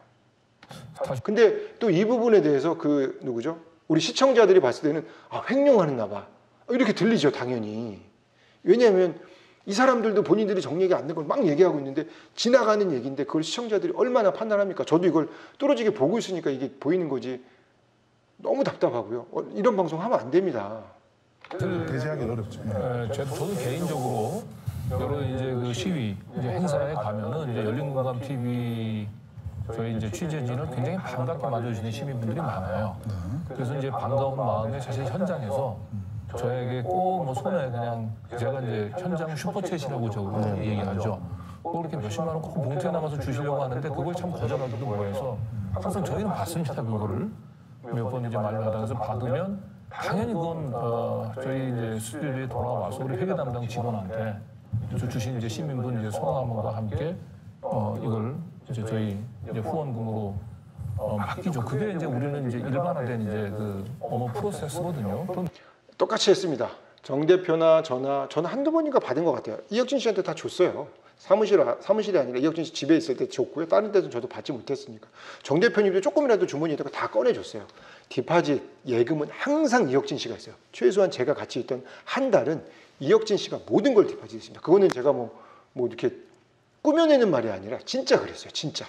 근데 또 이 부분에 대해서 그 누구죠? 우리 시청자들이 봤을 때는 아 횡령하는가 봐. 이렇게 들리죠 당연히. 왜냐하면 이 사람들도 본인들이 정리가 안 된 걸 막 얘기하고 있는데 지나가는 얘기인데 그걸 시청자들이 얼마나 판단합니까? 저도 이걸 뚫어지게 보고 있으니까 이게 보이는 거지. 너무 답답하고요. 어, 이런 방송 하면 안 됩니다. 대체하기 어렵죠. 네, 저도, 저도 개인적으로 여러 이제 그 시위 이제 행사에 가면은 이제 열린공감 티비 저희 이제 취재진을 굉장히 반갑게 맞아주시는 시민분들이 많아요. 그래서 이제 반가운 마음에 사실 현장에서 저에게 꼭 뭐 손에 그냥 제가 이제 현장 슈퍼챗이라고 저거 얘기하죠. 꼭 이렇게 몇십만 원 꼭 봉투에 남아서 주시려고 하는데 그걸 참 거절하기도 뭐해서 항상 저희는 받습니다 그거를 몇 번 이제 말받아서 받으면 당연히 그건 어, 저희 이제 스튜디오에 돌아와서 우리 회계 담당 직원한테 저 주신 이제 시민분 이제 성함과 함께 어, 이걸 이제 저희 이제 후원금으로 어, 맡기죠. 그게 이제 우리는 이제 일반화된 이제 그 업무 프로세스거든요. 그럼 똑같이 했습니다. 정 대표나 저나 저는 한두 번인가 받은 것 같아요. 이혁진 씨한테 다 줬어요. 사무실, 사무실이 아니라 이혁진 씨 집에 있을 때 줬고요. 다른 데는 저도 받지 못했으니까. 정 대표님도 조금이라도 주머니에 있다가 다 꺼내줬어요. 디파짓 예금은 항상 이혁진 씨가 있어요. 최소한 제가 같이 있던 한 달은 이혁진 씨가 모든 걸 디파짓했습니다. 그거는 제가 뭐, 뭐 이렇게 꾸며내는 말이 아니라 진짜 그랬어요. 진짜.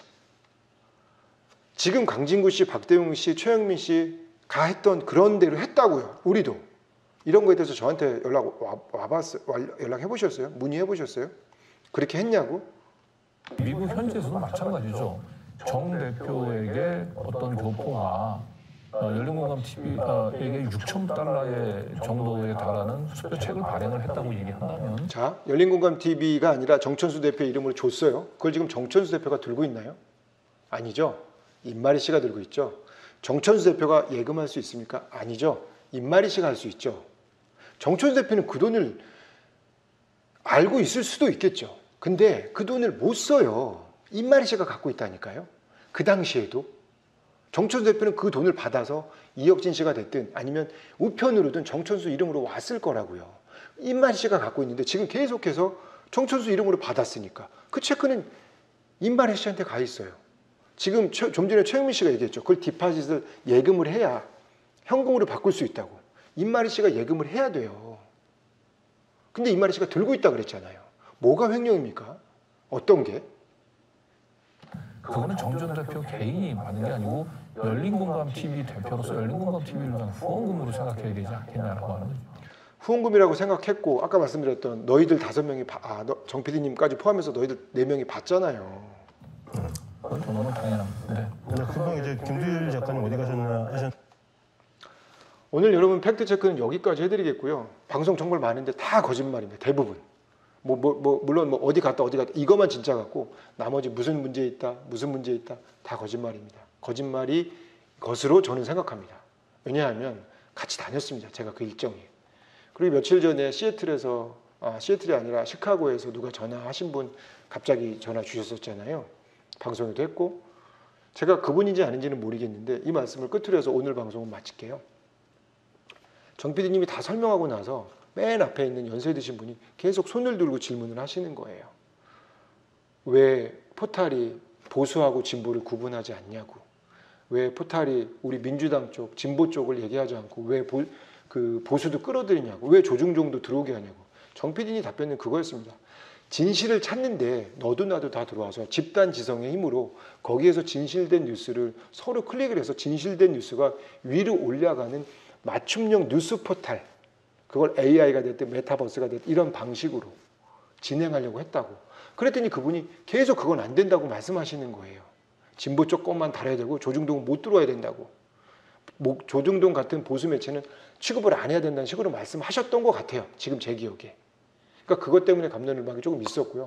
지금 강진구 씨, 박대웅 씨, 최영민 씨가 했던 그런 대로 했다고요. 우리도. 이런 거에 대해서 저한테 연락 와, 와봤어요. 연락해 보셨어요? 문의해 보셨어요? 그렇게 했냐고? 미국 현지에서도 마찬가지죠. 정 대표에게 어떤 교포가 어, 열린공감 티비에게 육천 달러의 정도에 달하는 수표책을 발행을 했다고 얘기한다면 자, 열린공감 티비가 아니라 정천수 대표 이름으로 줬어요. 그걸 지금 정천수 대표가 들고 있나요? 아니죠. 임마리 씨가 들고 있죠. 정천수 대표가 예금할 수 있습니까? 아니죠. 임마리 씨가 할 수 있죠. 정천수 대표는 그 돈을 알고 있을 수도 있겠죠. 근데 그 돈을 못 써요. 임마리 씨가 갖고 있다니까요. 그 당시에도. 정천수 대표는 그 돈을 받아서 이혁진 씨가 됐든 아니면 우편으로든 정천수 이름으로 왔을 거라고요. 임마리 씨가 갖고 있는데 지금 계속해서 정천수 이름으로 받았으니까 그 체크는 임마리 씨한테 가 있어요. 지금 좀 전에 최영민 씨가 얘기했죠. 그걸 디파짓을 예금을 해야 현금으로 바꿀 수 있다고. 임마리 씨가 예금을 해야 돼요. 근데 임마리 씨가 들고 있다 그랬잖아요. 뭐가 횡령입니까? 어떤 게? 그거는 정 전 대표 개인이 받는 게 아니고 열린공감 티비 대표로서 열린공감 티비를 위한 후원금으로 생각해야 되지 않겠냐라고 하는 거죠. 후원금이라고 생각했고 아까 말씀드렸던 너희들 다섯 명이 아, 정 피디님까지 포함해서 너희들 네 명이 받잖아요. 그건 너무 당연한 건데. 금방 이제 김두일 작가님 어디 가셨나 하셨. 오늘 여러분 팩트체크는 여기까지 해드리겠고요. 방송 정말 많은데 다 거짓말입니다. 대부분. 뭐, 뭐, 뭐, 물론 뭐 어디 갔다 어디 갔다 이것만 진짜 같고 나머지 무슨 문제 있다 무슨 문제 있다 다 거짓말입니다. 거짓말이 것으로 저는 생각합니다. 왜냐하면 같이 다녔습니다. 제가 그 일정에. 그리고 며칠 전에 시애틀에서 아, 시애틀이 아니라 시카고에서 누가 전화하신 분 갑자기 전화 주셨었잖아요. 방송에도 했고 제가 그분인지 아닌지는 모르겠는데 이 말씀을 끝으로 해서 오늘 방송은 마칠게요. 정 피디님이 다 설명하고 나서 맨 앞에 있는 연세 드신 분이 계속 손을 들고 질문을 하시는 거예요. 왜 포탈이 보수하고 진보를 구분하지 않냐고. 왜 포탈이 우리 민주당 쪽, 진보 쪽을 얘기하지 않고 왜 보, 그 보수도 끌어들이냐고. 왜 조중종도 들어오게 하냐고. 정 피디님 답변은 그거였습니다. 진실을 찾는데 너도 나도 다 들어와서 집단 지성의 힘으로 거기에서 진실된 뉴스를 서로 클릭을 해서 진실된 뉴스가 위로 올라가는 맞춤형 뉴스 포탈, 그걸 에이아이가 됐든 메타버스가 됐든 이런 방식으로 진행하려고 했다고. 그랬더니 그분이 계속 그건 안 된다고 말씀하시는 거예요. 진보 쪽 것만 달아야 되고 조중동은 못 들어와야 된다고. 조중동 같은 보수 매체는 취급을 안 해야 된다는 식으로 말씀하셨던 것 같아요. 지금 제 기억에. 그러니까 그것 때문에 감론을박이 조금 있었고요.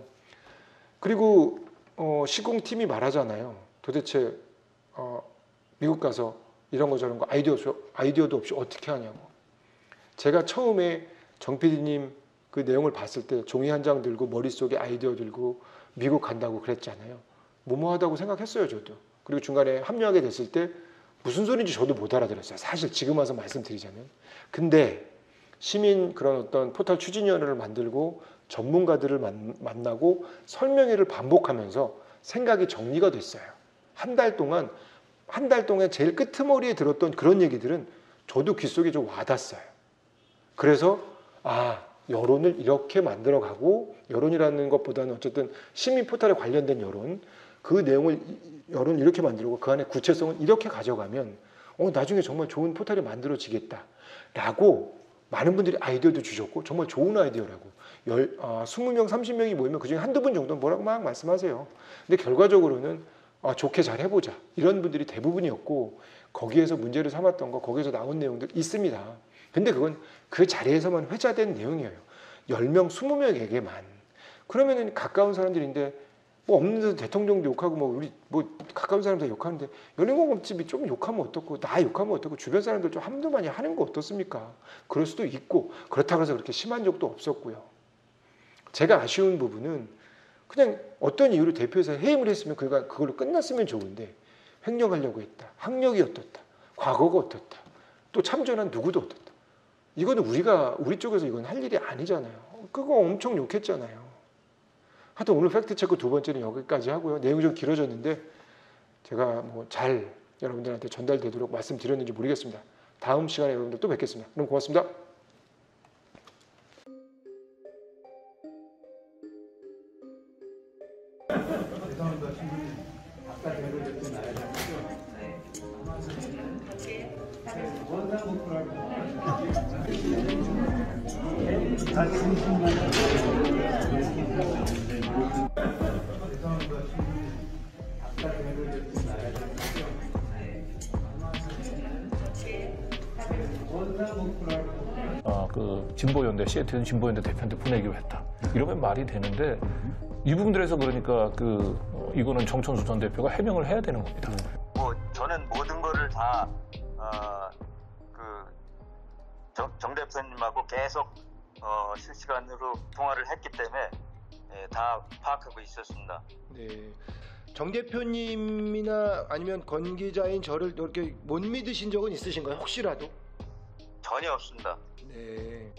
그리고 어, 시공팀이 말하잖아요. 도대체 어, 미국 가서 이런 거 저런 거 아이디어, 아이디어도 없이 어떻게 하냐고. 제가 처음에 정 피디님 그 내용을 봤을 때 종이 한 장 들고 머릿속에 아이디어 들고 미국 간다고 그랬잖아요. 무모하다고 생각했어요, 저도. 그리고 중간에 합류하게 됐을 때 무슨 소리인지 저도 못 알아들었어요. 사실 지금 와서 말씀드리자면. 근데 시민 그런 어떤 포털 추진위원회를 만들고 전문가들을 만, 만나고 설명회를 반복하면서 생각이 정리가 됐어요. 한 달 동안, 한 달 동안 제일 끄트머리에 들었던 그런 얘기들은 저도 귓속에 좀 와닿았어요. 그래서 아, 여론을 이렇게 만들어가고, 여론이라는 것보다는 어쨌든 시민 포털에 관련된 여론, 그 내용을 여론을 이렇게 만들고 그 안에 구체성을 이렇게 가져가면 어, 나중에 정말 좋은 포털이 만들어지겠다라고 많은 분들이 아이디어도 주셨고 정말 좋은 아이디어라고. 열, 아, 이십 명, 삼십 명이 모이면 그중에 한두 분 정도는 뭐라고 막 말씀하세요. 근데 결과적으로는 아, 좋게 잘 해보자 이런 분들이 대부분이었고, 거기에서 문제를 삼았던 거, 거기에서 나온 내용들 있습니다. 근데 그건 그 자리에서만 회자된 내용이에요. 열 명, 이십 명에게만. 그러면은 가까운 사람들인데 뭐 없는 데서 대통령도 욕하고 뭐 우리 뭐 가까운 사람들 욕하는데 열린공감집이 좀 욕하면 어떻고, 나 욕하면 어떻고, 주변 사람들 좀 한두 많이 하는 거 어떻습니까? 그럴 수도 있고, 그렇다고 해서 그렇게 심한 적도 없었고요. 제가 아쉬운 부분은 그냥 어떤 이유로 대표에서 해임을 했으면 그가 그걸로 끝났으면 좋은데 횡령하려고 했다, 학력이 어떻다, 과거가 어떻다, 또 참전한 누구도 어떻다. 이거는 우리가 우리 쪽에서 이건 할 일이 아니잖아요. 그거 엄청 욕했잖아요. 하여튼 오늘 팩트체크 두 번째는 여기까지 하고요. 내용이 좀 길어졌는데 제가 뭐 잘 여러분들한테 전달되도록 말씀드렸는지 모르겠습니다. 다음 시간에 여러분들 또 뵙겠습니다. 그럼 고맙습니다. 아, 그 진보연대, 시애틀 진보연대 대표한테 보내기로 했다. 이러면 말이 되는데 이 부분들에서 그러니까 그 어, 이거는 정천수 전 대표가 해명을 해야 되는 겁니다. 뭐 저는 모든 거를 다 어, 그 정, 정 대표님하고 계속 어, 실시간으로 통화를 했기 때문에 예, 다 파악하고 있었습니다. 네. 정 대표님이나 아니면 권 기자인 저를 이렇게 못 믿으신 적은 있으신가요? 혹시라도? 전혀 없습니다. 네.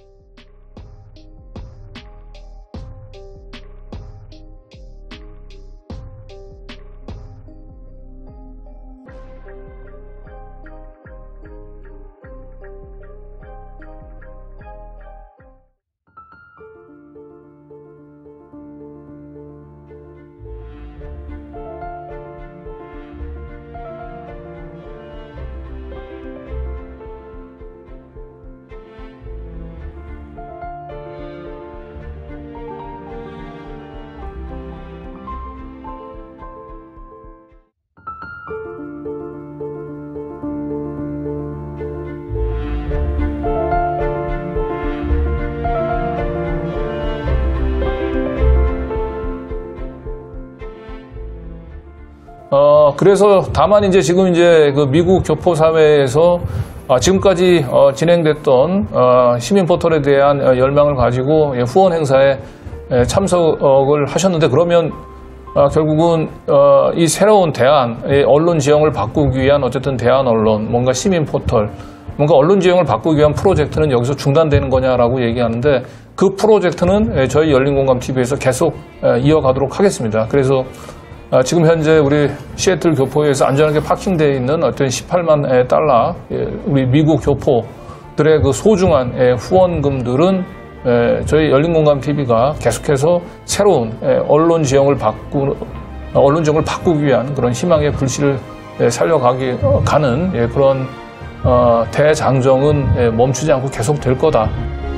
어, 그래서 다만 이제 지금 이제 그 미국 교포 사회에서 어, 지금까지 어, 진행됐던 어, 시민 포털에 대한 어, 열망을 가지고 예, 후원 행사에 예, 참석을 하셨는데, 그러면 어, 결국은 어, 이 새로운 대안, 예, 언론 지형을 바꾸기 위한 어쨌든 대안 언론, 뭔가 시민 포털, 뭔가 언론 지형을 바꾸기 위한 프로젝트는 여기서 중단되는 거냐라고 얘기하는데, 그 프로젝트는 예, 저희 열린공감티비에서 계속 예, 이어가도록 하겠습니다. 그래서 아, 지금 현재 우리 시애틀 교포에서 안전하게 파킹되어 있는 어떤 십팔만 달러, 예, 우리 미국 교포들의 그 소중한 예, 후원금들은 에, 저희 열린공감티비가 계속해서 새로운 에, 언론 지형을 바꾸 언론 지형을 바꾸기 위한 그런 희망의 불씨를 에, 살려가기 어, 가는 예, 그런 어, 대장정은 예, 멈추지 않고 계속될 거다.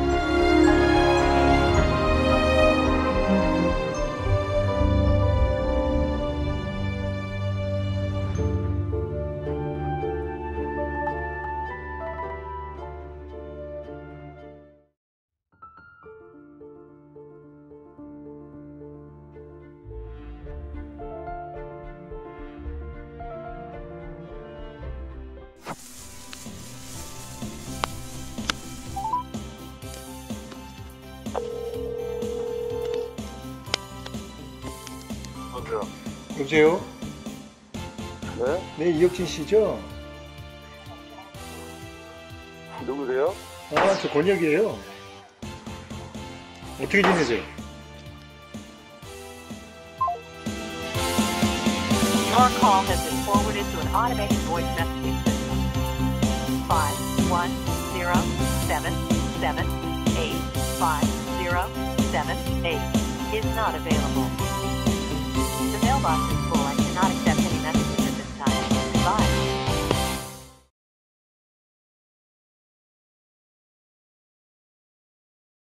여보세요? 네? 네, 이혁진 씨죠? 누구세요? 아, 저 권혁이에요. 어떻게 지내세요? Your call has been forwarded to an automated voice messaging system. five one zero seven seven eight five zero seven eight is not available. The mailbox is full and cannot accept